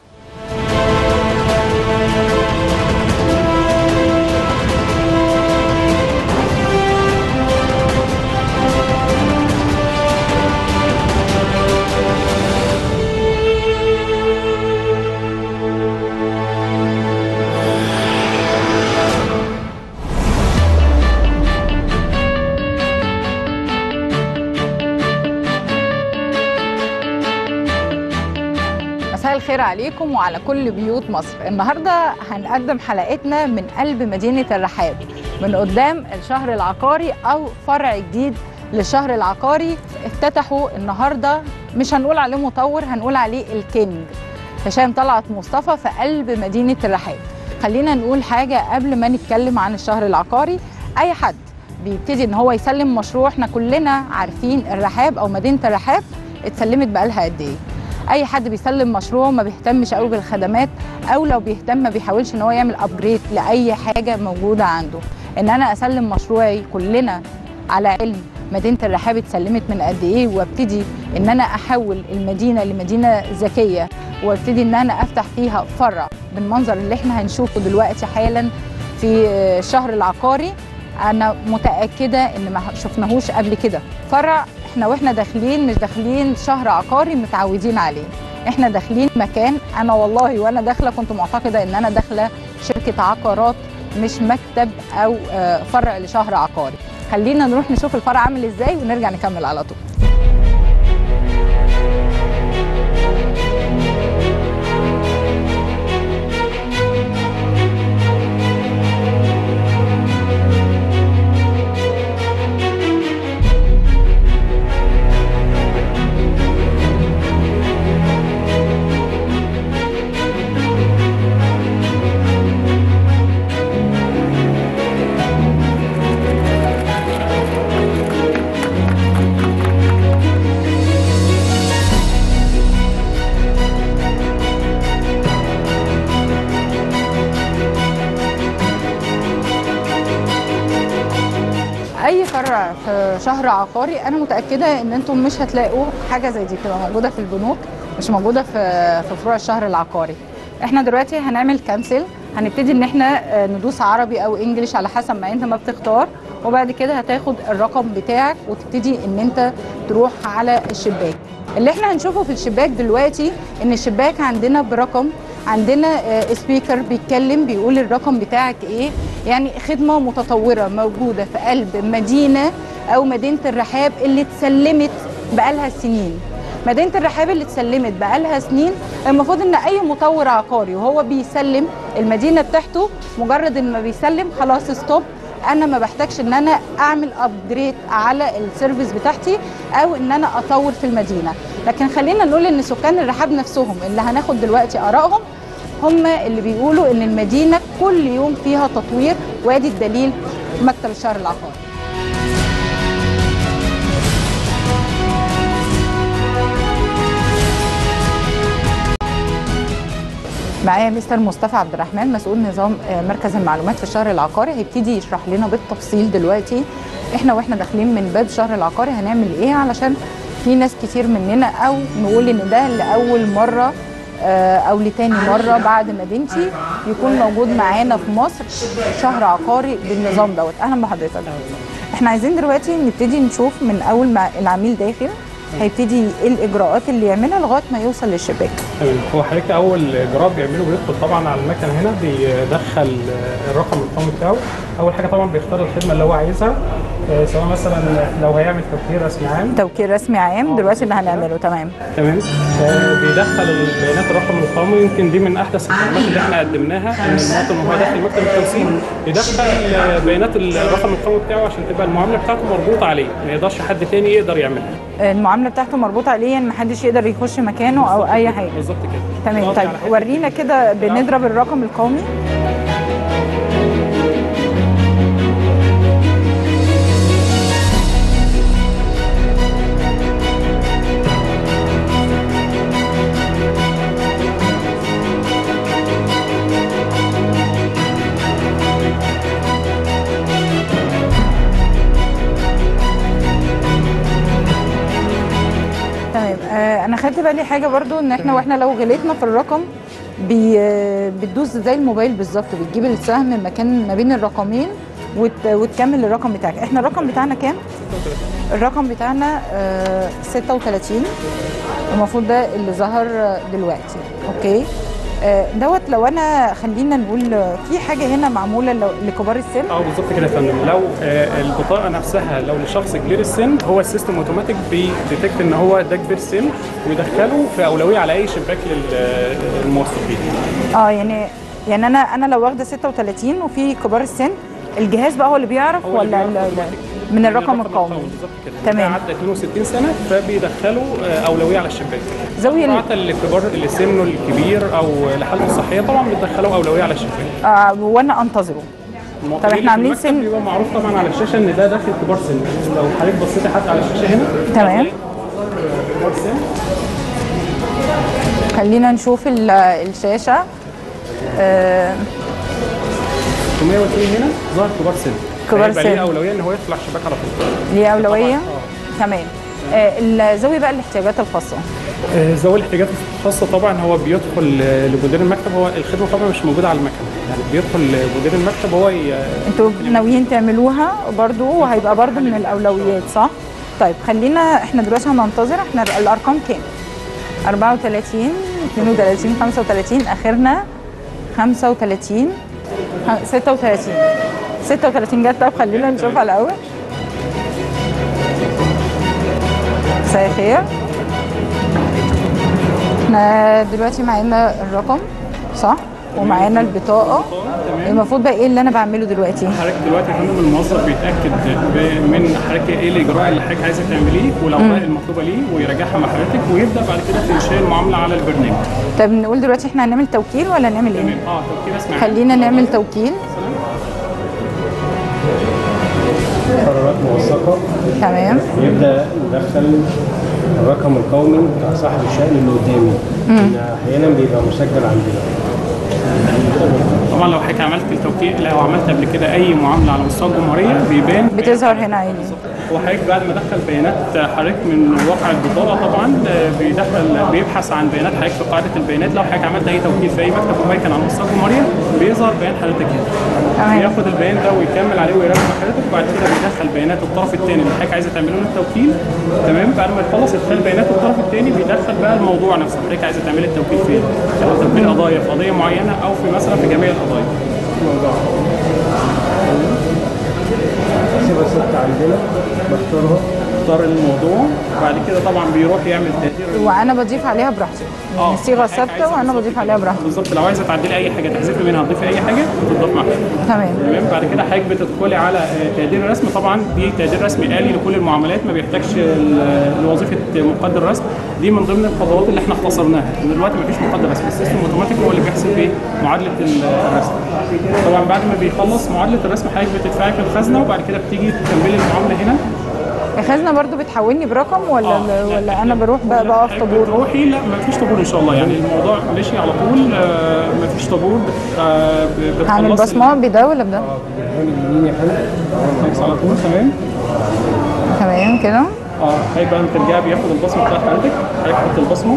Speaker 1: مساء الخير عليكم وعلى كل بيوت مصر. النهارده هنقدم حلقتنا من قلب مدينه الرحاب، من قدام الشهر العقاري او فرع جديد للشهر العقاري افتتحوا النهارده، مش هنقول عليه مطور، هنقول عليه الكينج هشام طلعت مصطفى في قلب مدينه الرحاب. خلينا نقول حاجه قبل ما نتكلم عن الشهر العقاري، اي حد بيبتدي ان هو يسلم مشروع، احنا كلنا عارفين الرحاب او مدينه الرحاب اتسلمت بقالها قد ايه. اي حد بيسلم مشروع ما بيهتمش قوي بالخدمات، او لو بيهتم ما بيحاولش ان هو يعمل ابجريد لاي حاجه موجوده عنده. ان انا اسلم مشروعي كلنا على علم مدينه الرحاب اتسلمت من قد ايه، وابتدي ان انا احول المدينه لمدينه ذكيه، وابتدي ان انا افتح فيها فرع بالمنظر اللي احنا هنشوفه دلوقتي حالا في الشهر العقاري. انا متاكده ان ما شفناهوش قبل كده. فرع احنا واحنا داخلين مش داخلين شهر عقاري متعودين عليه، احنا داخلين مكان، انا والله وانا داخله كنت معتقده ان انا داخله شركه عقارات مش مكتب او فرع لشهر عقاري. خلينا نروح نشوف الفرع عامل ازاي ونرجع نكمل على طول. اي فرع في شهر عقاري انا متاكده ان انتم مش هتلاقوا حاجه زي دي بتبقى موجوده في البنوك، مش موجوده في في فروع الشهر العقاري. احنا دلوقتي هنعمل كانسل، هنبتدي ان احنا ندوس عربي او انجليش على حسب ما انت ما بتختار، وبعد كده هتاخد الرقم بتاعك وتبتدي ان انت تروح على الشباك. اللي احنا هنشوفه في الشباك دلوقتي ان الشباك عندنا برقم، عندنا سبيكر بيتكلم بيقول الرقم بتاعك ايه، يعني خدمه متطوره موجوده في قلب مدينه او مدينه الرحاب اللي اتسلمت بقالها سنين. مدينه الرحاب اللي اتسلمت بقالها سنين، المفروض ان اي مطور عقاري وهو بيسلم المدينه بتاعته مجرد ان ما بيسلم خلاص ستوب، انا ما بحتاجش ان انا اعمل ابجريد على السيرفيس بتاعتي او ان انا اطور في المدينه. لكن خلينا نقول ان سكان الرحاب نفسهم اللي هناخد دلوقتي ارائهم هم اللي بيقولوا ان المدينه كل يوم فيها تطوير، وادي الدليل مكتب الشهر العقاري. معايا مستر مصطفى عبد الرحمن مسؤول نظام مركز المعلومات في الشهر العقاري، هيبتدي يشرح لنا بالتفصيل دلوقتي احنا واحنا داخلين من باب الشهر العقاري هنعمل ايه، علشان في ناس كتير مننا او نقول ان ده لاول مره او لتاني مره بعد مدينتي يكون موجود معانا في مصر شهر عقاري بالنظام دوت. اهلا بحضرتك. احنا عايزين دلوقتي نبتدي نشوف من اول ما العميل داخل هيبتدي ايه الاجراءات اللي يعملها لغايه ما يوصل للشباك.
Speaker 8: تمام. هو حضرتك اول اجراء بيعمله بيدخل طبعا على المكنه هنا، بيدخل الرقم القومي بتاعه. اول حاجه طبعا بيختار الخدمه اللي هو عايزها، سواء مثلا لو هيعمل توكيل رسمي عام.
Speaker 1: توكيل رسمي عام دلوقتي اللي هنعمله. تمام
Speaker 8: تمام. بيدخل البيانات الرقم القومي، يمكن دي من احدث الخدمات اللي احنا قدمناها، ان المواطن وهو داخل مكتب التوثيق يدخل بيانات الرقم القومي بتاعه عشان تبقى المعامله بتاعته مربوطه عليه، ما يقدرش حد تاني يقدر يعملها.
Speaker 1: المعامله بتاعته مربوطه عليه، يعني ما حدش يقدر يخش مكانه او اي حاجه.
Speaker 8: بالظبط كده.
Speaker 1: تمام. طيب ورينا كده بنضرب الرقم القومي. انا خدت بالي حاجه برضو ان احنا واحنا لو غلطنا في الرقم بي بتدوس زي الموبايل بالظبط، بتجيب السهم مكان ما بين الرقمين وت وتكمل الرقم بتاعك. احنا الرقم بتاعنا كام؟ الرقم بتاعنا آه ستة وثلاثين، المفروض ده اللي ظهر دلوقتي. اوكي آه دوت. لو انا خلينا نقول في حاجه هنا معموله لكبار السن.
Speaker 8: اه بالظبط كده يا فندم. لو آه البطاقه نفسها لو لشخص كبير السن، هو السيستم اوتوماتيك بيديتكت ان هو ده كبير السن ويدخله في اولويه على اي شباك للموظفين. اه
Speaker 1: يعني يعني انا انا لو واخده ستة وثلاثين وفي كبار السن، الجهاز بقى هو اللي بيعرف
Speaker 8: هو
Speaker 1: ولا
Speaker 8: اللي
Speaker 1: من الرقم القومي؟
Speaker 8: بالظبط كده.
Speaker 1: تمام.
Speaker 8: عدى اثنين وستين سنه فبيدخلوا اولويه على الشباك.
Speaker 1: زاويه
Speaker 8: حتى الكبار اللي سنه الكبير او لحالته الصحيه طبعا بيدخلوا اولويه على الشباك.
Speaker 1: آه وانا انتظره. طب احنا عاملين سن
Speaker 8: بيبقى معروف طبعا على الشاشه ان ده داخل كبار سن. لو حضرتك بصيتي حتى على الشاشه هنا
Speaker 1: تمام
Speaker 8: كبار سن.
Speaker 1: خلينا نشوف الشاشه. آه
Speaker 8: ثلاثمية واتنين هنا ظهر كبار سن.
Speaker 1: كبار سن
Speaker 8: ليه اولويه ان هو يطلع الشباك على طول.
Speaker 1: ليه اولويه؟ تمام. آه الذوي بقى الاحتياجات الخاصه.
Speaker 8: آه ذوي الاحتياجات الخاصه طبعا هو بيدخل لمدير المكتب، هو الخدمه طبعا مش موجوده على المكنه، يعني بيدخل لمدير المكتب هو ي...
Speaker 1: انتوا ناويين تعملوها برضو وهيبقى برضو من الاولويات صح؟ طيب خلينا احنا دلوقتي هننتظر. احنا الارقام كام؟ أربعة وثلاثين اثنين وثلاثين خمسة وثلاثين، اخرنا خمسة وثلاثين ستة وثلاثين ستة وثلاثين جت. طب خلينا نشوف على الاول. مساء الخير. احنا دلوقتي معانا الرقم صح ومعانا البطاقه. المفروض بقى ايه اللي انا بعمله دلوقتي؟
Speaker 8: حضرتك دلوقتي يا فندم الموظف بيتاكد من حضرتك ايه الاجراء اللي حضرتك عايزه تعمليه والاوراق المطلوبه ليه ويراجعها مع حضرتك ويبدا بعد كده تنشئ المعامله على البرنامج.
Speaker 1: طب نقول دلوقتي احنا هنعمل توكيل ولا نعمل ايه؟
Speaker 8: اه توكيل اسمع.
Speaker 1: خلينا نعمل توكيل.
Speaker 9: قرارات موثقه.
Speaker 1: تمام.
Speaker 9: يبدا ندخل الرقم القومي بتاع صاحب الشأن اللي قدامي. ان احيانا بيبقى مسجل عندنا.
Speaker 8: طبعا لو حضرتك عملت التوكيل، لو عملت قبل كده اي معامله على مستوى الجمهوريه بيبان
Speaker 1: بتظهر هنا عادي.
Speaker 8: وحضرتك بعد ما دخل بيانات حضرتك من واقع البطاقه طبعا بيدخل بيبحث عن بيانات حضرتك في قاعده البيانات. لو حضرتك عملت اي توكيل في اي مكتب مميكن على مستوى الجمهوريه بيظهر بيان حضرتك هنا. بياخد البيان ده ويكمل عليه ويراجع حضرتك، وبعد كده بيدخل بيانات الطرف الثاني اللي حضرتك عايزه تعمله له التوكيل. تمام. بعد ما يخلص ادخال بيانات الطرف الثاني بيدخل بقى الموضوع نفسه، حضرتك عايزه تعملي التوكيل فين؟ سواء توكيل قضايا في قضيه معينه او في مثلا في جميع القضايا.
Speaker 9: سيبها ست عندنا بختارها،
Speaker 8: اختار الموضوع وبعد كده طبعا بيروح يعمل تقدير
Speaker 1: وانا بضيف عليها براحتي، يعني الصيغه ثابته وانا بضيف عليها براحتي.
Speaker 8: بالظبط. لو عايزه تعدلي اي حاجه تحذفي منها تضيفي اي حاجه تضاف معاها.
Speaker 1: تمام.
Speaker 8: تمام. بعد كده حضرتك بتدخلي على تقدير رسمي. طبعا دي تقدير رسمي آلي لكل المعاملات، ما بيحتاجش لوظيفه مقدر رسم. دي من ضمن الخطوات اللي احنا اختصرناها، ان دلوقتي ما فيش مقدر رسم، السيستم اوتوماتيك هو اللي بيحسب ايه معادله الرسم. طبعا بعد ما بيخلص معادله الرسم حضرتك بتدفعي في الخزنه، وبعد كده بتيجي تكملي المعامله هنا.
Speaker 1: الخزنه برضو بتحولني برقم ولا آه ولا انا بروح بقى بقف طابور؟
Speaker 8: بتروحي لا ما فيش طابور ان شاء الله، يعني الموضوع ماشي على طول. آه ما فيش طابور. آه
Speaker 1: هعمل بصمه بده ولا بده؟
Speaker 9: اليمين يا فندم
Speaker 8: على طول. تمام.
Speaker 1: تمام كده.
Speaker 8: اه حضرتك بقى بترجعي بياخد البصمه بتاعت حضرتك، هيحط البصمه.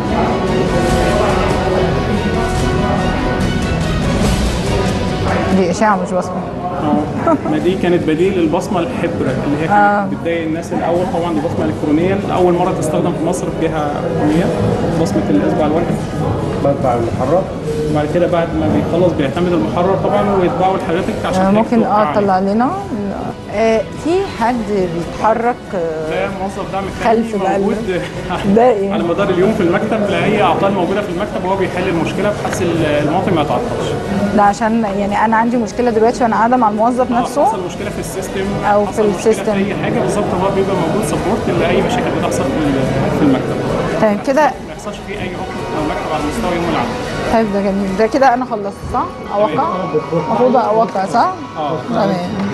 Speaker 1: دي اشاعه مش بصمه.
Speaker 8: اه ما دي كانت بديل للبصمه الحبر اللي هي كانت آه. بتضايق الناس الاول. طبعا دي بصمه الكترونيه لاول مره تستخدم في مصر في جهه حكوميه، بصمه الاصبع الواحد.
Speaker 9: بطبع المحرر
Speaker 8: وبعد كده بعد ما بيخلص بيعتمد المحرر طبعا ويطبعه لحضرتك عشان
Speaker 1: آه ممكن اه تطلع لنا. آه في حد بيتحرك
Speaker 8: آه موظف دعم
Speaker 1: خلف
Speaker 8: موجود
Speaker 1: إيه؟
Speaker 8: على مدار اليوم في المكتب، لاي اعطال موجوده في المكتب وهو بيحل المشكله بحيث المواطن ما يتعطلش.
Speaker 1: لا عشان يعني انا عندي مشكله دلوقتي وانا قاعده مع الموظف نفسه،
Speaker 8: حصل مشكله في السيستم
Speaker 1: او في السيستم
Speaker 8: في اي حاجه بالظبط، هو بيبقى موجود سبورت لاي مشاكل بتحصل في المكتب.
Speaker 1: طيب كده
Speaker 8: ما يحصلش فيه اي عطل في المكتب على مستوى يوم العمل.
Speaker 1: طيب ده جميل. ده كده انا خلصت صح؟ اوقع؟ المفروض اوقع صح؟
Speaker 8: اه
Speaker 1: تمام.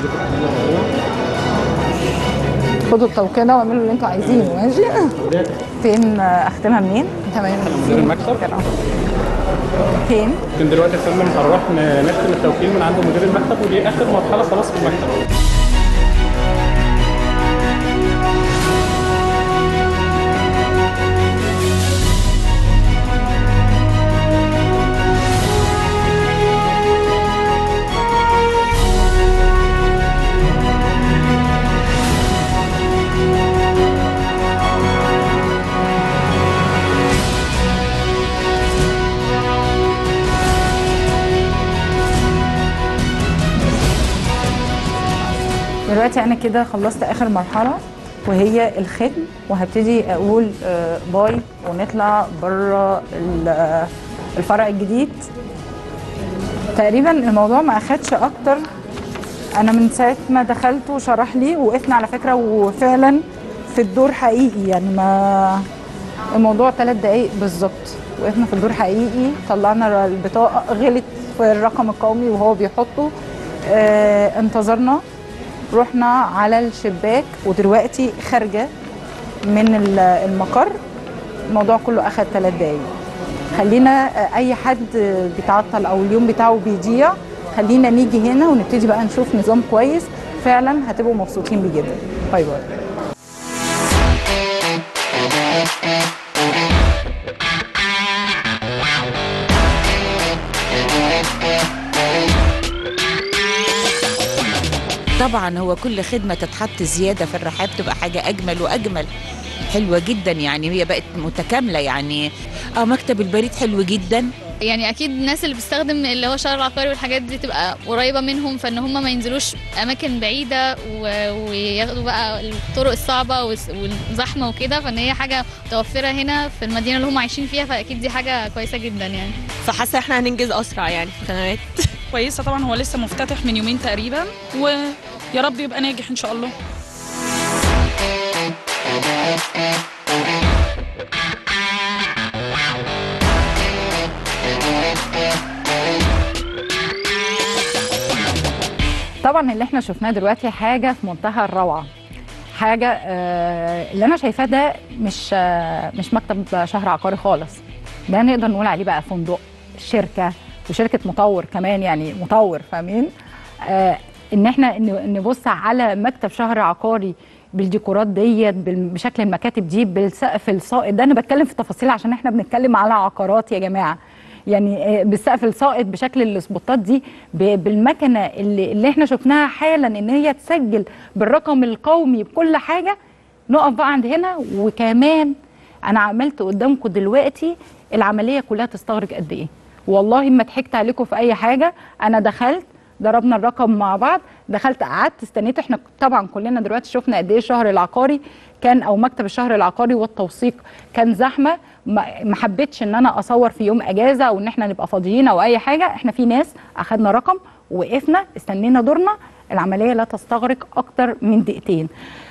Speaker 1: خدوا التوكيله واعملوا اللي انتوا عايزينه. ماشي. فين اختمها منين؟ تمام.
Speaker 8: مدير المكتب
Speaker 1: فين؟
Speaker 8: يمكن دلوقتي يا فندم هنروح نختم التوكيل من عند مدير المكتب، ودي اخر مرحله خلاص في المكتب.
Speaker 1: دلوقتي انا كده خلصت اخر مرحله وهي الختم، وهبتدي اقول باي ونطلع بره الفرع الجديد. تقريبا الموضوع ما اخدش اكتر، انا من ساعه ما دخلت وشرح لي وقفنا على فكره وفعلا في الدور حقيقي، يعني ما الموضوع ثلاث دقايق بالظبط وقفنا في الدور حقيقي. طلعنا البطاقه، غلط في الرقم القومي وهو بيحطه، اه انتظرنا، رحنا على الشباك ودلوقتي خارجه من المقر. الموضوع كله اخذ ثلاث دقايق. خلينا اي حد بيتعطل او اليوم بتاعه بيضيع خلينا نيجي هنا ونبتدي بقى نشوف نظام كويس، فعلا هتبقوا مبسوطين بيه جدا. باي باي.
Speaker 10: طبعا هو كل خدمة تتحط زيادة في الرحاب تبقى حاجة أجمل وأجمل، حلوة جدا، يعني هي بقت متكاملة. يعني اه مكتب البريد حلو جدا،
Speaker 11: يعني اكيد الناس اللي بتستخدم اللي هو الشهر العقاري والحاجات دي تبقى قريبه منهم، فان هم ما ينزلوش اماكن بعيده وياخدوا بقى الطرق الصعبه والزحمه وكده، فان هي حاجه متوفره هنا في المدينه اللي هم عايشين فيها، فاكيد دي حاجه كويسه جدا يعني.
Speaker 12: فحاسه احنا هننجز اسرع يعني في الخدمات.
Speaker 13: كويسه طبعا، هو لسه مفتتح من يومين تقريبا ويا رب يبقى ناجح ان شاء الله.
Speaker 1: طبعا اللي احنا شفناه دلوقتي حاجه في منتهى الروعه، حاجه آه اللي انا شايفاه ده مش آه مش مكتب شهر عقاري خالص، ده نقدر نقول عليه بقى فندق، شركه، وشركه مطور كمان، يعني مطور فاهمين، آه ان احنا نبص على مكتب شهر عقاري بالديكورات ديت بشكل المكاتب دي بالسقف الساقط ده. انا بتكلم في تفاصيل عشان احنا بنتكلم على عقارات يا جماعه، يعني بالسقف الساقط بشكل السبوتات دي بالمكنه اللي, اللي احنا شفناها حالا ان هي تسجل بالرقم القومي بكل حاجه. نقف بقى عند هنا. وكمان انا عملت قدامكم دلوقتي العمليه كلها تستغرق قد ايه. والله ما ضحكت عليكم في اي حاجه. انا دخلت ضربنا الرقم مع بعض، دخلت قعدت استنيت. احنا طبعا كلنا دلوقتي شفنا قد ايه الشهر العقاري كان او مكتب الشهر العقاري والتوثيق كان زحمه. ما حبيتش ان انا اصور في يوم اجازه او ان احنا نبقى فاضيين او اي حاجه. احنا في ناس اخذنا رقم ووقفنا استنينا دورنا. العمليه لا تستغرق اكتر من دقيقتين.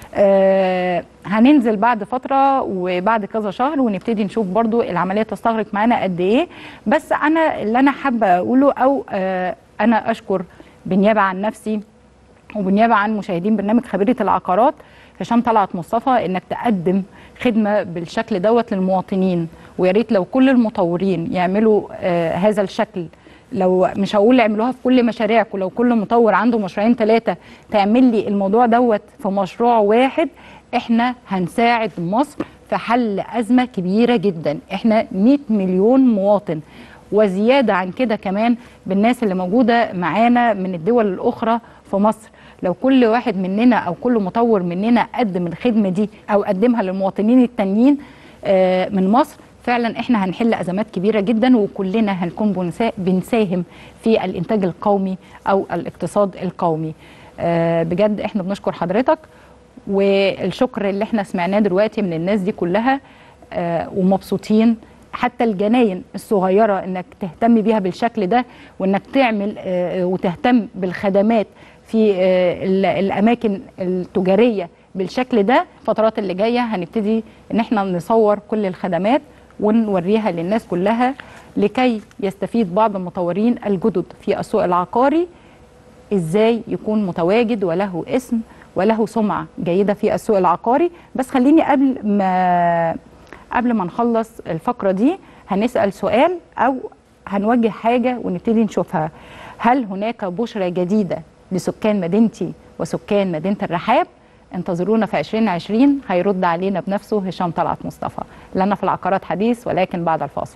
Speaker 1: آه هننزل بعد فتره وبعد كذا شهر ونبتدي نشوف برضو العمليه تستغرق معانا قد ايه. بس انا اللي انا حابه اقوله او آه انا اشكر بالنيابه عن نفسي وبالنيابه عن مشاهدين برنامج خبيره العقارات هشام طلعت مصطفى انك تقدم خدمه بالشكل دوت للمواطنين. ويا ريت لو كل المطورين يعملوا آه هذا الشكل. لو مش هقول اعملوها في كل مشاريعكم، لو كل مطور عنده مشروعين ثلاثه تعمل لي الموضوع دوت في مشروع واحد، احنا هنساعد مصر في حل ازمه كبيره جدا. احنا مئة مليون مواطن وزياده عن كده كمان بالناس اللي موجوده معانا من الدول الاخرى في مصر. لو كل واحد مننا او كل مطور مننا قدم الخدمه دي او قدمها للمواطنين التانيين من مصر، فعلا احنا هنحل ازمات كبيره جدا وكلنا هنكون بنساهم في الانتاج القومي او الاقتصاد القومي. بجد احنا بنشكر حضرتك، والشكر اللي احنا سمعناه دلوقتي من الناس دي كلها ومبسوطين. حتى الجناين الصغيره انك تهتم بيها بالشكل ده وانك تعمل وتهتم بالخدمات في الاماكن التجاريه بالشكل ده. الفترات اللي جايه هنبتدي ان احنا نصور كل الخدمات ونوريها للناس كلها لكي يستفيد بعض المطورين الجدد في السوق العقاري ازاي يكون متواجد وله اسم وله سمعه جيده في السوق العقاري. بس خليني قبل ما قبل ما نخلص الفقره دي هنسال سؤال او هنوجه حاجه ونبتدي نشوفها. هل هناك بشرى جديده لسكان مدينتي وسكان مدينه الرحاب؟ انتظرونا في عشرين عشرين، هيرد علينا بنفسه هشام طلعت مصطفى. لنا في العقارات حديث ولكن بعد الفاصل.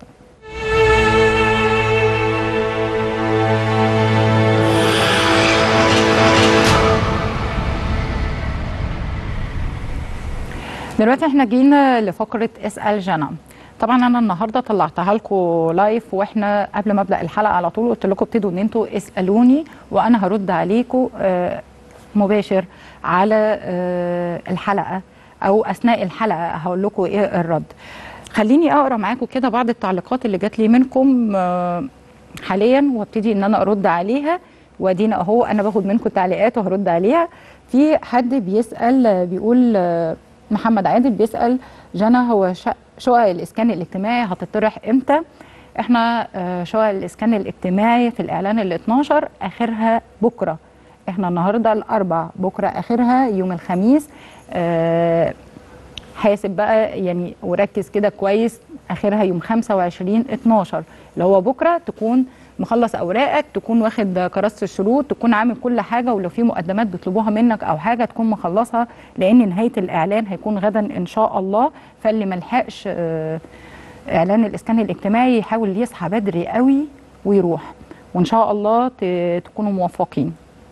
Speaker 1: دلوقتي احنا جينا لفقره اسال جنى. طبعا انا النهارده طلعتها لكم لايف واحنا قبل ما ابدا الحلقه على طول قلت لكم ابتدوا ان انتوا اسالوني وانا هرد عليكم آه مباشر على آه الحلقه او اثناء الحلقه هقول لكم ايه الرد. خليني اقرا معاكم كده بعض التعليقات اللي جات لي منكم آه حاليا وابتدي ان انا ارد عليها. وادينا اهو انا باخد منكم تعليقات وهرد عليها. في حد بيسال بيقول آه محمد عادل بيسال جنى هو شقق الاسكان الاجتماعي هتطرح امتى؟ احنا شقق الاسكان الاجتماعي في الاعلان ال اتناشر اخرها بكره. احنا النهارده الاربع، بكره اخرها يوم الخميس. أه حاسب بقى يعني وركز كده كويس، اخرها يوم خمسة وعشرين اتناشر اللي هو بكره تكون مخلص اوراقك، تكون واخد كراسه الشروط، تكون عامل كل حاجه، ولو في مقدمات بيطلبوها منك او حاجه تكون مخلصها لان نهايه الاعلان هيكون غدا ان شاء الله. فاللي ملحقش اعلان الاسكان الاجتماعي يحاول يصحى بدري قوي ويروح، وان شاء الله تكونوا موفقين.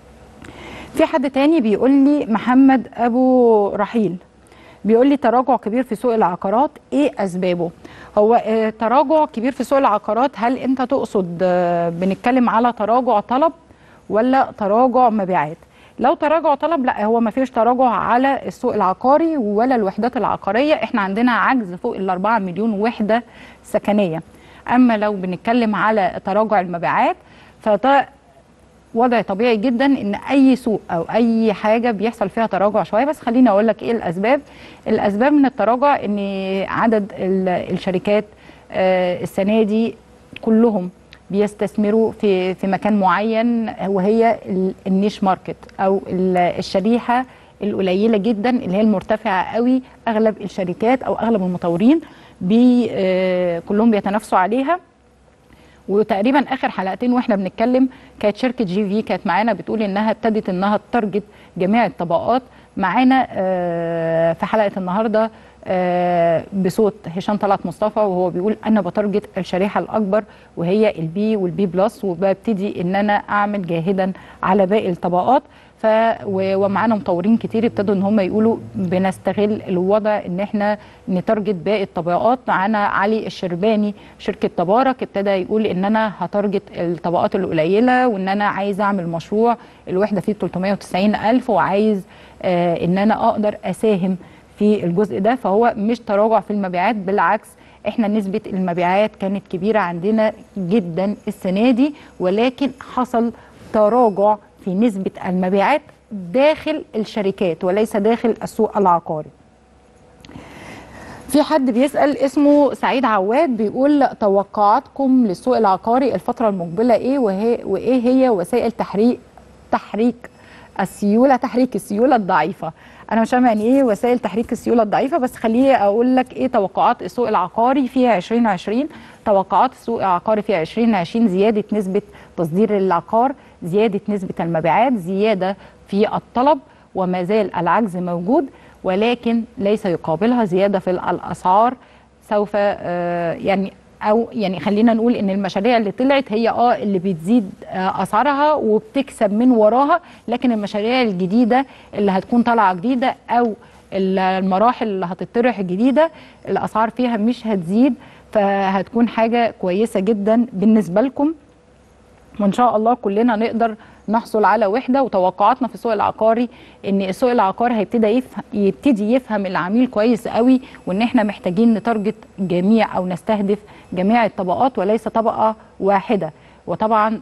Speaker 1: في حد تاني بيقول لي محمد ابو رحيل بيقول لي تراجع كبير في سوق العقارات، ايه اسبابه؟ هو تراجع كبير في سوق العقارات، هل انت تقصد بنتكلم على تراجع طلب ولا تراجع مبيعات؟ لو تراجع طلب لا، هو ما فيش تراجع على السوق العقاري ولا الوحدات العقاريه. احنا عندنا عجز فوق الأربعة مليون وحده سكنيه. اما لو بنتكلم على تراجع المبيعات فده وضع طبيعي جدا ان اي سوق او اي حاجه بيحصل فيها تراجع شويه. بس خليني اقول لك ايه الاسباب. الاسباب من التراجع ان عدد الشركات السنه دي كلهم بيستثمروا في في مكان معين وهي النيش ماركت او الشريحه القليله جدا اللي هي المرتفعه قوي. اغلب الشركات او اغلب المطورين بي كلهم بيتنافسوا عليها، وتقريبا اخر حلقتين واحنا بنتكلم كانت شركه جي في كانت معانا بتقول انها ابتدت انها تارجت جميع الطبقات. معانا آه في حلقه النهارده آه بصوت هشام طلعت مصطفى وهو بيقول انا بتارجت الشريحه الاكبر وهي البي والبي بلس، وببتدي ان انا اعمل جاهدا على باقي الطبقات. ف ومعانا مطورين كتير ابتدوا ان هم يقولوا بنستغل الوضع ان احنا نتارجت باقي الطبقات. معانا علي الشرباني شركه تبارك ابتدى يقول ان انا هتارجت الطبقات القليله، وان انا عايز اعمل مشروع الوحده فيه ثلاثمائة وتسعين ألف، وعايز آه ان انا اقدر اساهم في الجزء ده. فهو مش تراجع في المبيعات، بالعكس احنا نسبه المبيعات كانت كبيره عندنا جدا السنه دي، ولكن حصل تراجع في نسبة المبيعات داخل الشركات وليس داخل السوق العقاري. في حد بيسأل اسمه سعيد عواد بيقول توقعاتكم للسوق العقاري الفترة المقبلة ايه، وهي وايه هي وسائل تحريك تحريك السيولة تحريك السيولة الضعيفة. انا مش فاهمه يعني ايه وسائل تحريك السيولة الضعيفة، بس خليني اقول لك ايه توقعات السوق العقاري في عشرين عشرين. توقعات السوق العقاري في عشرين عشرين زيادة نسبة تصدير العقار، زيادة نسبة المبيعات، زيادة في الطلب، وما زال العجز موجود ولكن ليس يقابلها زيادة في الأسعار. سوف آه يعني او يعني خلينا نقول ان المشاريع اللي طلعت هي اه اللي بتزيد آه اسعارها وبتكسب من وراها، لكن المشاريع الجديده اللي هتكون طالعه جديده او المراحل اللي هتطرح جديده الاسعار فيها مش هتزيد، فهتكون حاجه كويسه جدا بالنسبه لكم، وان شاء الله كلنا نقدر نحصل على وحده. وتوقعاتنا في السوق العقاري ان السوق العقاري هيبتدي يفهم يبتدي يفهم العميل كويس قوي، وان احنا محتاجين نتارجت جميع او نستهدف جميع الطبقات وليس طبقه واحده. وطبعا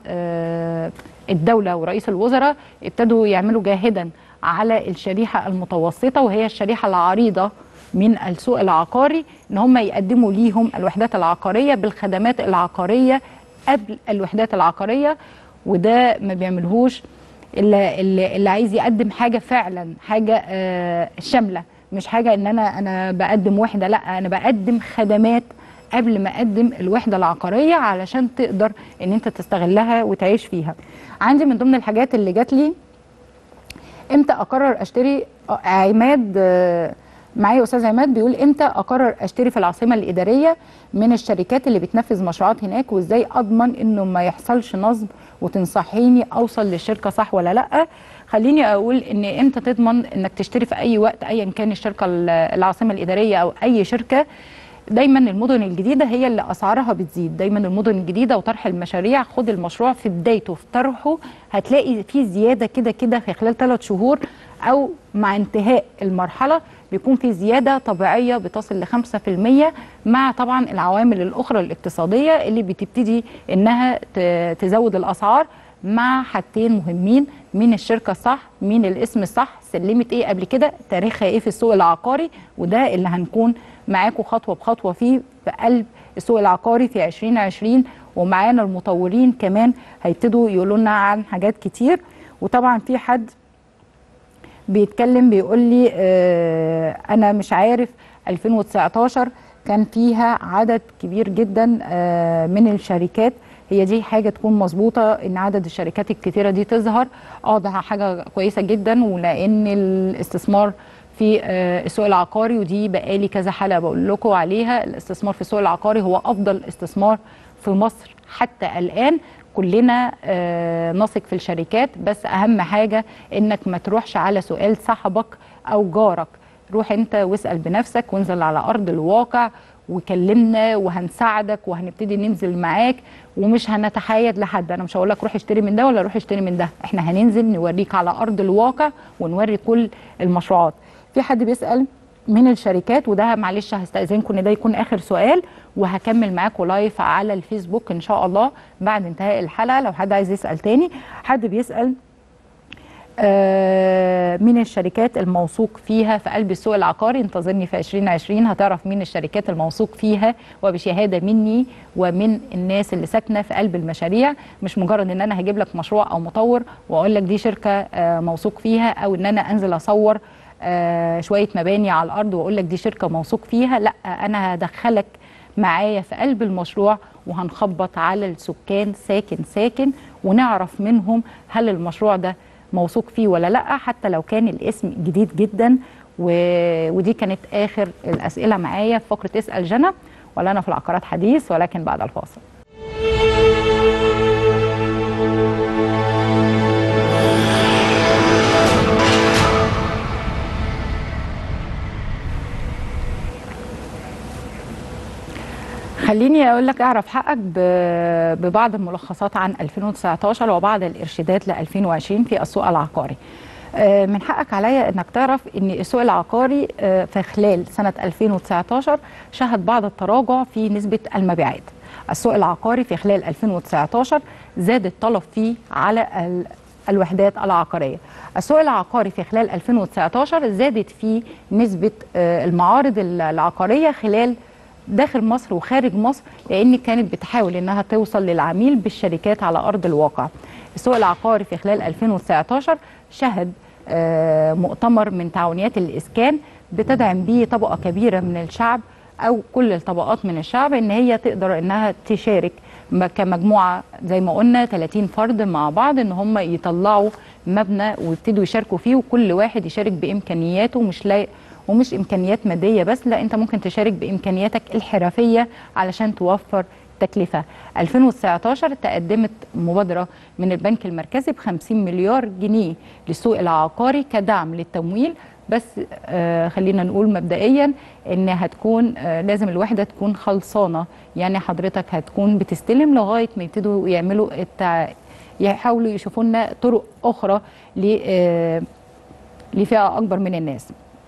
Speaker 1: الدوله ورئيس الوزراء ابتدوا يعملوا جاهدا على الشريحه المتوسطه وهي الشريحه العريضه من السوق العقاري، ان هم يقدموا ليهم الوحدات العقاريه بالخدمات العقاريه قبل الوحدات العقاريه. وده ما بيعملهوش اللي, اللي عايز يقدم حاجه فعلا حاجه آه شامله، مش حاجه ان انا انا بقدم وحده، لا انا بقدم خدمات قبل ما اقدم الوحده العقاريه علشان تقدر ان انت تستغلها وتعيش فيها. عندي من ضمن الحاجات اللي جات لي امتى اقرر اشتري. عماد آه معايا استاذ عماد بيقول امتى اقرر اشتري في العاصمه الاداريه من الشركات اللي بتنفذ مشروعات هناك، وازاي اضمن انه ما يحصلش نصب، وتنصحيني اوصل للشركه صح ولا لا. خليني اقول ان امتى تضمن انك تشتري في اي وقت ايا كان الشركه العاصمه الاداريه او اي شركه. دايما المدن الجديده هي اللي اسعارها بتزيد، دايما المدن الجديده وطرح المشاريع، خد المشروع في بدايته في طرحه هتلاقي فيه زياده كده كده في خلال ثلاث شهور او مع انتهاء المرحله بيكون في زياده طبيعيه بتصل ل خمسة في المية، مع طبعا العوامل الاخرى الاقتصاديه اللي بتبتدي انها تزود الاسعار، مع حاجتين مهمين: مين الشركه الصح، مين الاسم الصح، سلمت ايه قبل كده، تاريخها ايه في السوق العقاري. وده اللي هنكون معاكم خطوه بخطوه فيه في قلب السوق العقاري في عشرين عشرين، ومعانا المطورين كمان هيبتدوا يقولوا لنا عن حاجات كتير. وطبعا في حد بيتكلم بيقول لي آه انا مش عارف ألفين وتسعتاشر كان فيها عدد كبير جدا آه من الشركات، هي دي حاجه تكون مظبوطه ان عدد الشركات الكتيره دي تظهر؟ اه ده حاجه كويسه جدا، ولان الاستثمار في آه السوق العقاري، ودي بقالي كذا حلقه بقول لكم عليها، الاستثمار في السوق العقاري هو افضل استثمار في مصر حتى الان. كلنا آه نثق في الشركات، بس اهم حاجه انك ما تروحش على سؤال صاحبك او جارك، روح انت واسال بنفسك وانزل على ارض الواقع وكلمنا وهنساعدك وهنبتدي ننزل معاك، ومش هنتحايد لحد. انا مش هقول لك روح اشتري من ده ولا روح اشتري من ده، احنا هننزل نوريك على ارض الواقع ونوري كل المشروعات. في حد بيسال من الشركات، وده معلش هستأذنكم ان ده يكون اخر سؤال، وهكمل معاكم لايف على الفيسبوك ان شاء الله بعد انتهاء الحلقه لو حد عايز يسال تاني. حد بيسال آه من الشركات الموثوق فيها في قلب السوق العقاري. انتظرني في عشرين عشرين هتعرف مين الشركات الموثوق فيها، وبشهاده مني ومن الناس اللي ساكنه في قلب المشاريع، مش مجرد ان انا هجيب لك مشروع او مطور واقول لك دي شركه آه موثوق فيها، او ان انا انزل اصور آه شويه مباني على الارض واقول لك دي شركه موثوق فيها. لا، انا هدخلك معايا في قلب المشروع، وهنخبط على السكان ساكن ساكن ونعرف منهم هل المشروع ده موثوق فيه ولا لا، حتى لو كان الاسم جديد جدا. و... ودي كانت آخر الأسئلة معايا في فقرة اسأل جنى، ولا أنا في العقارات حديث، ولكن بعد الفاصل. خليني اقول لك اعرف حقك ببعض الملخصات عن ألفين وتسعتاشر وبعض الارشادات ل ألفين وعشرين في السوق العقاري. من حقك عليا انك تعرف ان السوق العقاري في خلال سنه ألفين وتسعتاشر شهد بعض التراجع في نسبه المبيعات. السوق العقاري في خلال ألفين وتسعتاشر زاد الطلب فيه على الوحدات العقاريه. السوق العقاري في خلال ألفين وتسعتاشر زادت فيه نسبه المعارض العقاريه خلال داخل مصر وخارج مصر، لان كانت بتحاول انها توصل للعميل بالشركات على ارض الواقع. السوق العقاري في خلال ألفين وتسعتاشر شهد مؤتمر من تعاونيات الاسكان بتدعم به طبقه كبيره من الشعب او كل الطبقات من الشعب، ان هي تقدر انها تشارك كمجموعه زي ما قلنا ثلاثين فرد مع بعض، ان هم يطلعوا مبنى ويبتدوا يشاركوا فيه، وكل واحد يشارك بامكانياته، مش لاقي ومش امكانيات ماديه بس، لا انت ممكن تشارك بامكانياتك الحرفيه علشان توفر تكلفه. ألفين وتسعتاشر تقدمت مبادره من البنك المركزي ب خمسين مليار جنيه للسوق العقاري كدعم للتمويل، بس آه خلينا نقول مبدئيا ان هتكون آه لازم الوحده تكون خلصانه، يعني حضرتك هتكون بتستلم لغايه ما يبتدوا يعملوا التع... يحاولوا يشوفوا لنا طرق اخرى ل آه لفئه اكبر من الناس.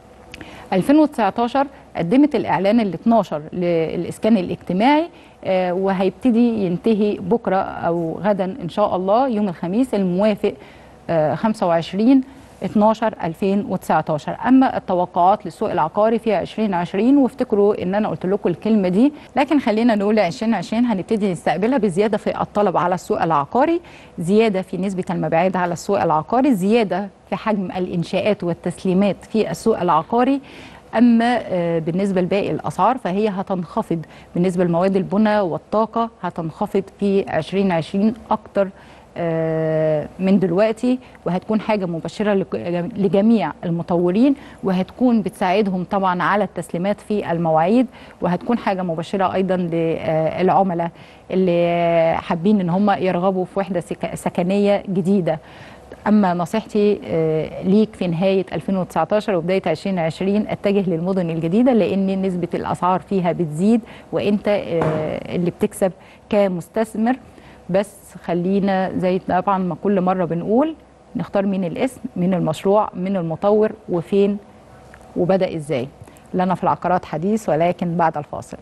Speaker 1: ألفين وتسعتاشر قدمت الإعلان ال اتناشر للإسكان الاجتماعي، آه وهيبتدي ينتهي بكرة أو غدا إن شاء الله يوم الخميس الموافق آه خمسة وعشرين اتناشر ألفين وتسعتاشر. أما التوقعات للسوق العقاري في ألفين وعشرين، وافتكروا إن أنا قلت لكم الكلمة دي، لكن خلينا نقول ألفين وعشرين هنبتدي نستقبلها بزيادة في الطلب على السوق العقاري، زيادة في نسبة المبيعات على السوق العقاري، زيادة في حجم الإنشاءات والتسليمات في السوق العقاري. أما بالنسبة لباقي الأسعار فهي هتنخفض، بالنسبة لمواد البناء والطاقة هتنخفض في ألفين وعشرين أكتر من دلوقتي، وهتكون حاجة مبشرة لجميع المطورين، وهتكون بتساعدهم طبعا على التسليمات في المواعيد، وهتكون حاجة مبشرة أيضا للعملاء اللي حابين إن هم يرغبوا في وحدة سكنية جديدة. أما نصيحتي ليك في نهاية ألفين وتسعتاشر وبداية ألفين وعشرين اتجه للمدن الجديدة، لأن نسبة الأسعار فيها بتزيد وأنت اللي بتكسب كمستثمر. بس خلينا زي طبعا ما كل مرة بنقول نختار مين الاسم، مين المشروع، مين المطور، وفين وبدأ ازاي. لنا في العقارات حديث، ولكن بعد الفاصل.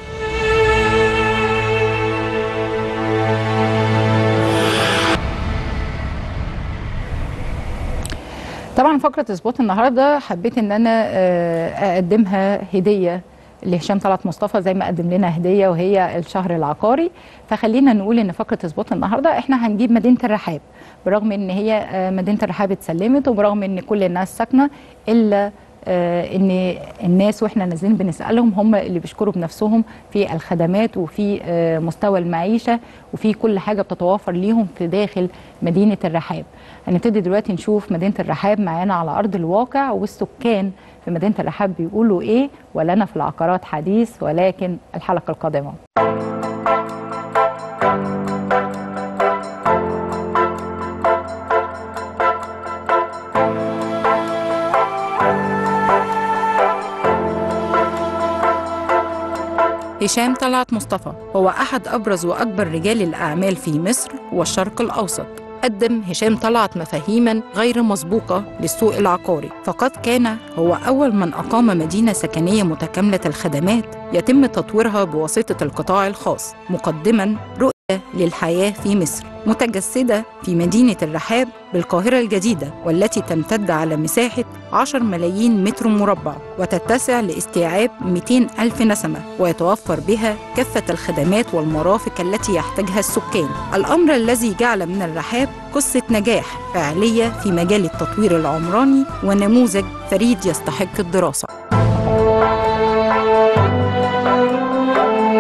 Speaker 1: طبعا فقرة سبوت النهارده حبيت ان انا اقدمها هدية لهشام طلعت مصطفى زي ما قدم لنا هديه وهي الشهر العقاري. فخلينا نقول ان فقره سبوت النهارده احنا هنجيب مدينه الرحاب، برغم ان هي مدينه الرحاب اتسلمت، وبرغم ان كل الناس ساكنه، الا ان الناس واحنا نازلين بنسالهم هم اللي بيشكروا بنفسهم في الخدمات وفي مستوى المعيشه وفي كل حاجه بتتوافر ليهم في داخل مدينه الرحاب. هنبتدي دلوقتي نشوف مدينه الرحاب معانا على ارض الواقع، والسكان في مدينه الرحاب بيقولوا ايه، ولنا في العقارات حديث، ولكن الحلقه القادمه. هشام طلعت مصطفى هو أحد أبرز وأكبر رجال الأعمال في مصر والشرق الأوسط. قدم هشام طلعت مفاهيماً غير مسبوقة للسوق العقاري، فقد كان هو أول من أقام مدينة سكنية متكاملة الخدمات يتم تطويرها بواسطة القطاع الخاص، مقدماً رؤية للحياة في مصر متجسدة في مدينة الرحاب بالقاهرة الجديدة، والتي تمتد على مساحة عشرة ملايين متر مربع وتتسع لاستيعاب مئتين ألف نسمة، ويتوفر بها كافة الخدمات والمرافق التي يحتاجها السكان، الأمر الذي جعل من الرحاب قصة نجاح فعلية في مجال التطوير العمراني ونموذج فريد يستحق الدراسة.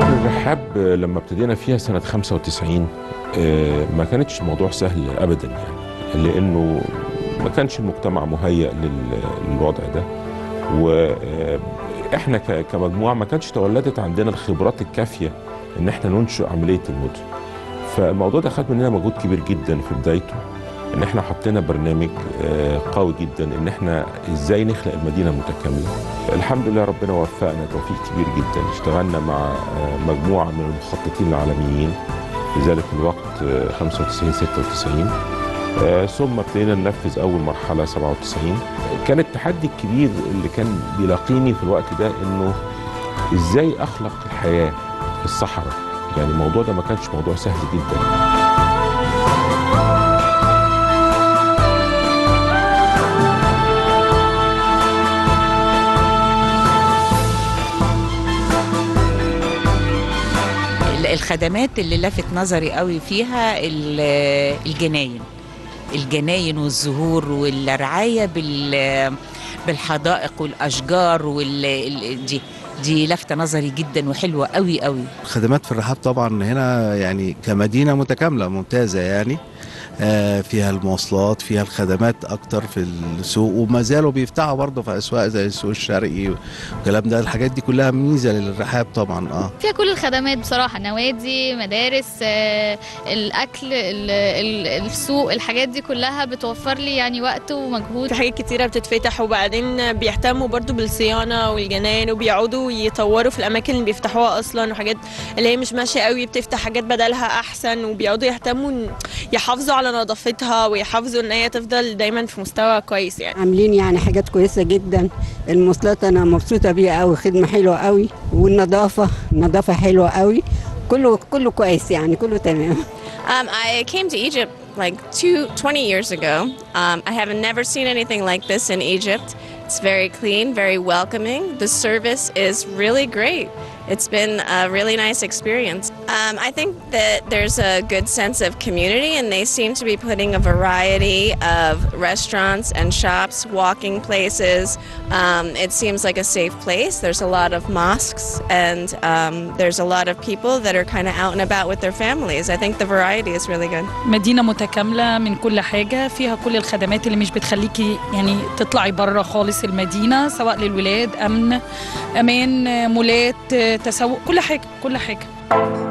Speaker 14: الرحاب لما ابتدينا فيها سنة خمسة وتسعين ما كانتش الموضوع سهل أبدا يعني، لأنه ما كانش المجتمع مهيأ للوضع ده، وإحنا كمجموعة ما كانش تولدت عندنا الخبرات الكافية إن إحنا ننشئ عملية المدن. فالموضوع ده خد مننا مجهود كبير جدا في بدايته، إن إحنا حطينا برنامج قوي جدا إن إحنا إزاي نخلق المدينة متكاملة. الحمد لله ربنا وفقنا توفيق كبير جدا، اشتغلنا مع مجموعة من المخططين العالميين في ذلك الوقت خمسة وتسعين ستة وتسعين، ثم ابتدينا ننفذ أول مرحلة سبعة وتسعين. كان التحدي الكبير اللي كان بيلاقيني في الوقت ده إنه إزاي أخلق الحياة في الصحراء، يعني الموضوع ده ما كانش موضوع سهل جدا.
Speaker 10: الخدمات اللي لفت نظري قوي فيها الجناين الجناين والزهور والرعاية بالحدائق والأشجار وال دي دي لفت نظري جدا وحلوة قوي قوي.
Speaker 15: الخدمات في الرحاب طبعا هنا يعني كمدينة متكاملة ممتازة، يعني فيها المواصلات، فيها الخدمات اكتر في السوق، وما زالوا بيفتحوا برضه في اسواق زي السوق الشرقي والكلام ده. الحاجات دي كلها ميزه للرحاب طبعا. اه
Speaker 11: فيها كل الخدمات بصراحه، نوادي، مدارس، آه الاكل، السوق، الحاجات دي كلها بتوفر لي يعني وقت ومجهود.
Speaker 12: في حاجات كتيره بتتفتح، وبعدين بيهتموا برضه بالصيانه والجناين، وبيقعدوا يطوروا في الاماكن اللي بيفتحوها اصلا، وحاجات اللي هي مش ماشيه قوي بتفتح حاجات بدلها احسن، وبيقعدوا يهتموا يحافظوا على نظافتها ويحافظوا ان هي تفضل دايما في مستوى كويس. يعني
Speaker 16: عاملين يعني حاجات كويسه جدا. المواصلات انا مبسوطه بيها قوي، خدمه حلوه قوي، والنظافه النظافه حلوه قوي، كله كله كويس يعني، كله تمام.
Speaker 17: Um, I came to Egypt like two, twenty years ago. Um, I have never seen anything like this in Egypt. It's very clean, very welcoming. The service is really great. It's been a really nice experience. Um, I think that there's a good sense of community, and they seem to be putting a variety of restaurants and shops, walking places. Um, it seems like a safe place. There's a lot of mosques, and um, there's a lot of people that are kind of out and about with their families. I think the variety is really good.
Speaker 13: مدينة متكاملة من كل حاجة، فيها كل الخدمات اللي مش بتخليكي يعني تطلعي بره خالص المدينة، سواء للولاد، أمن، أمان، مولات، تسوق، كل حاجة كل حاجة.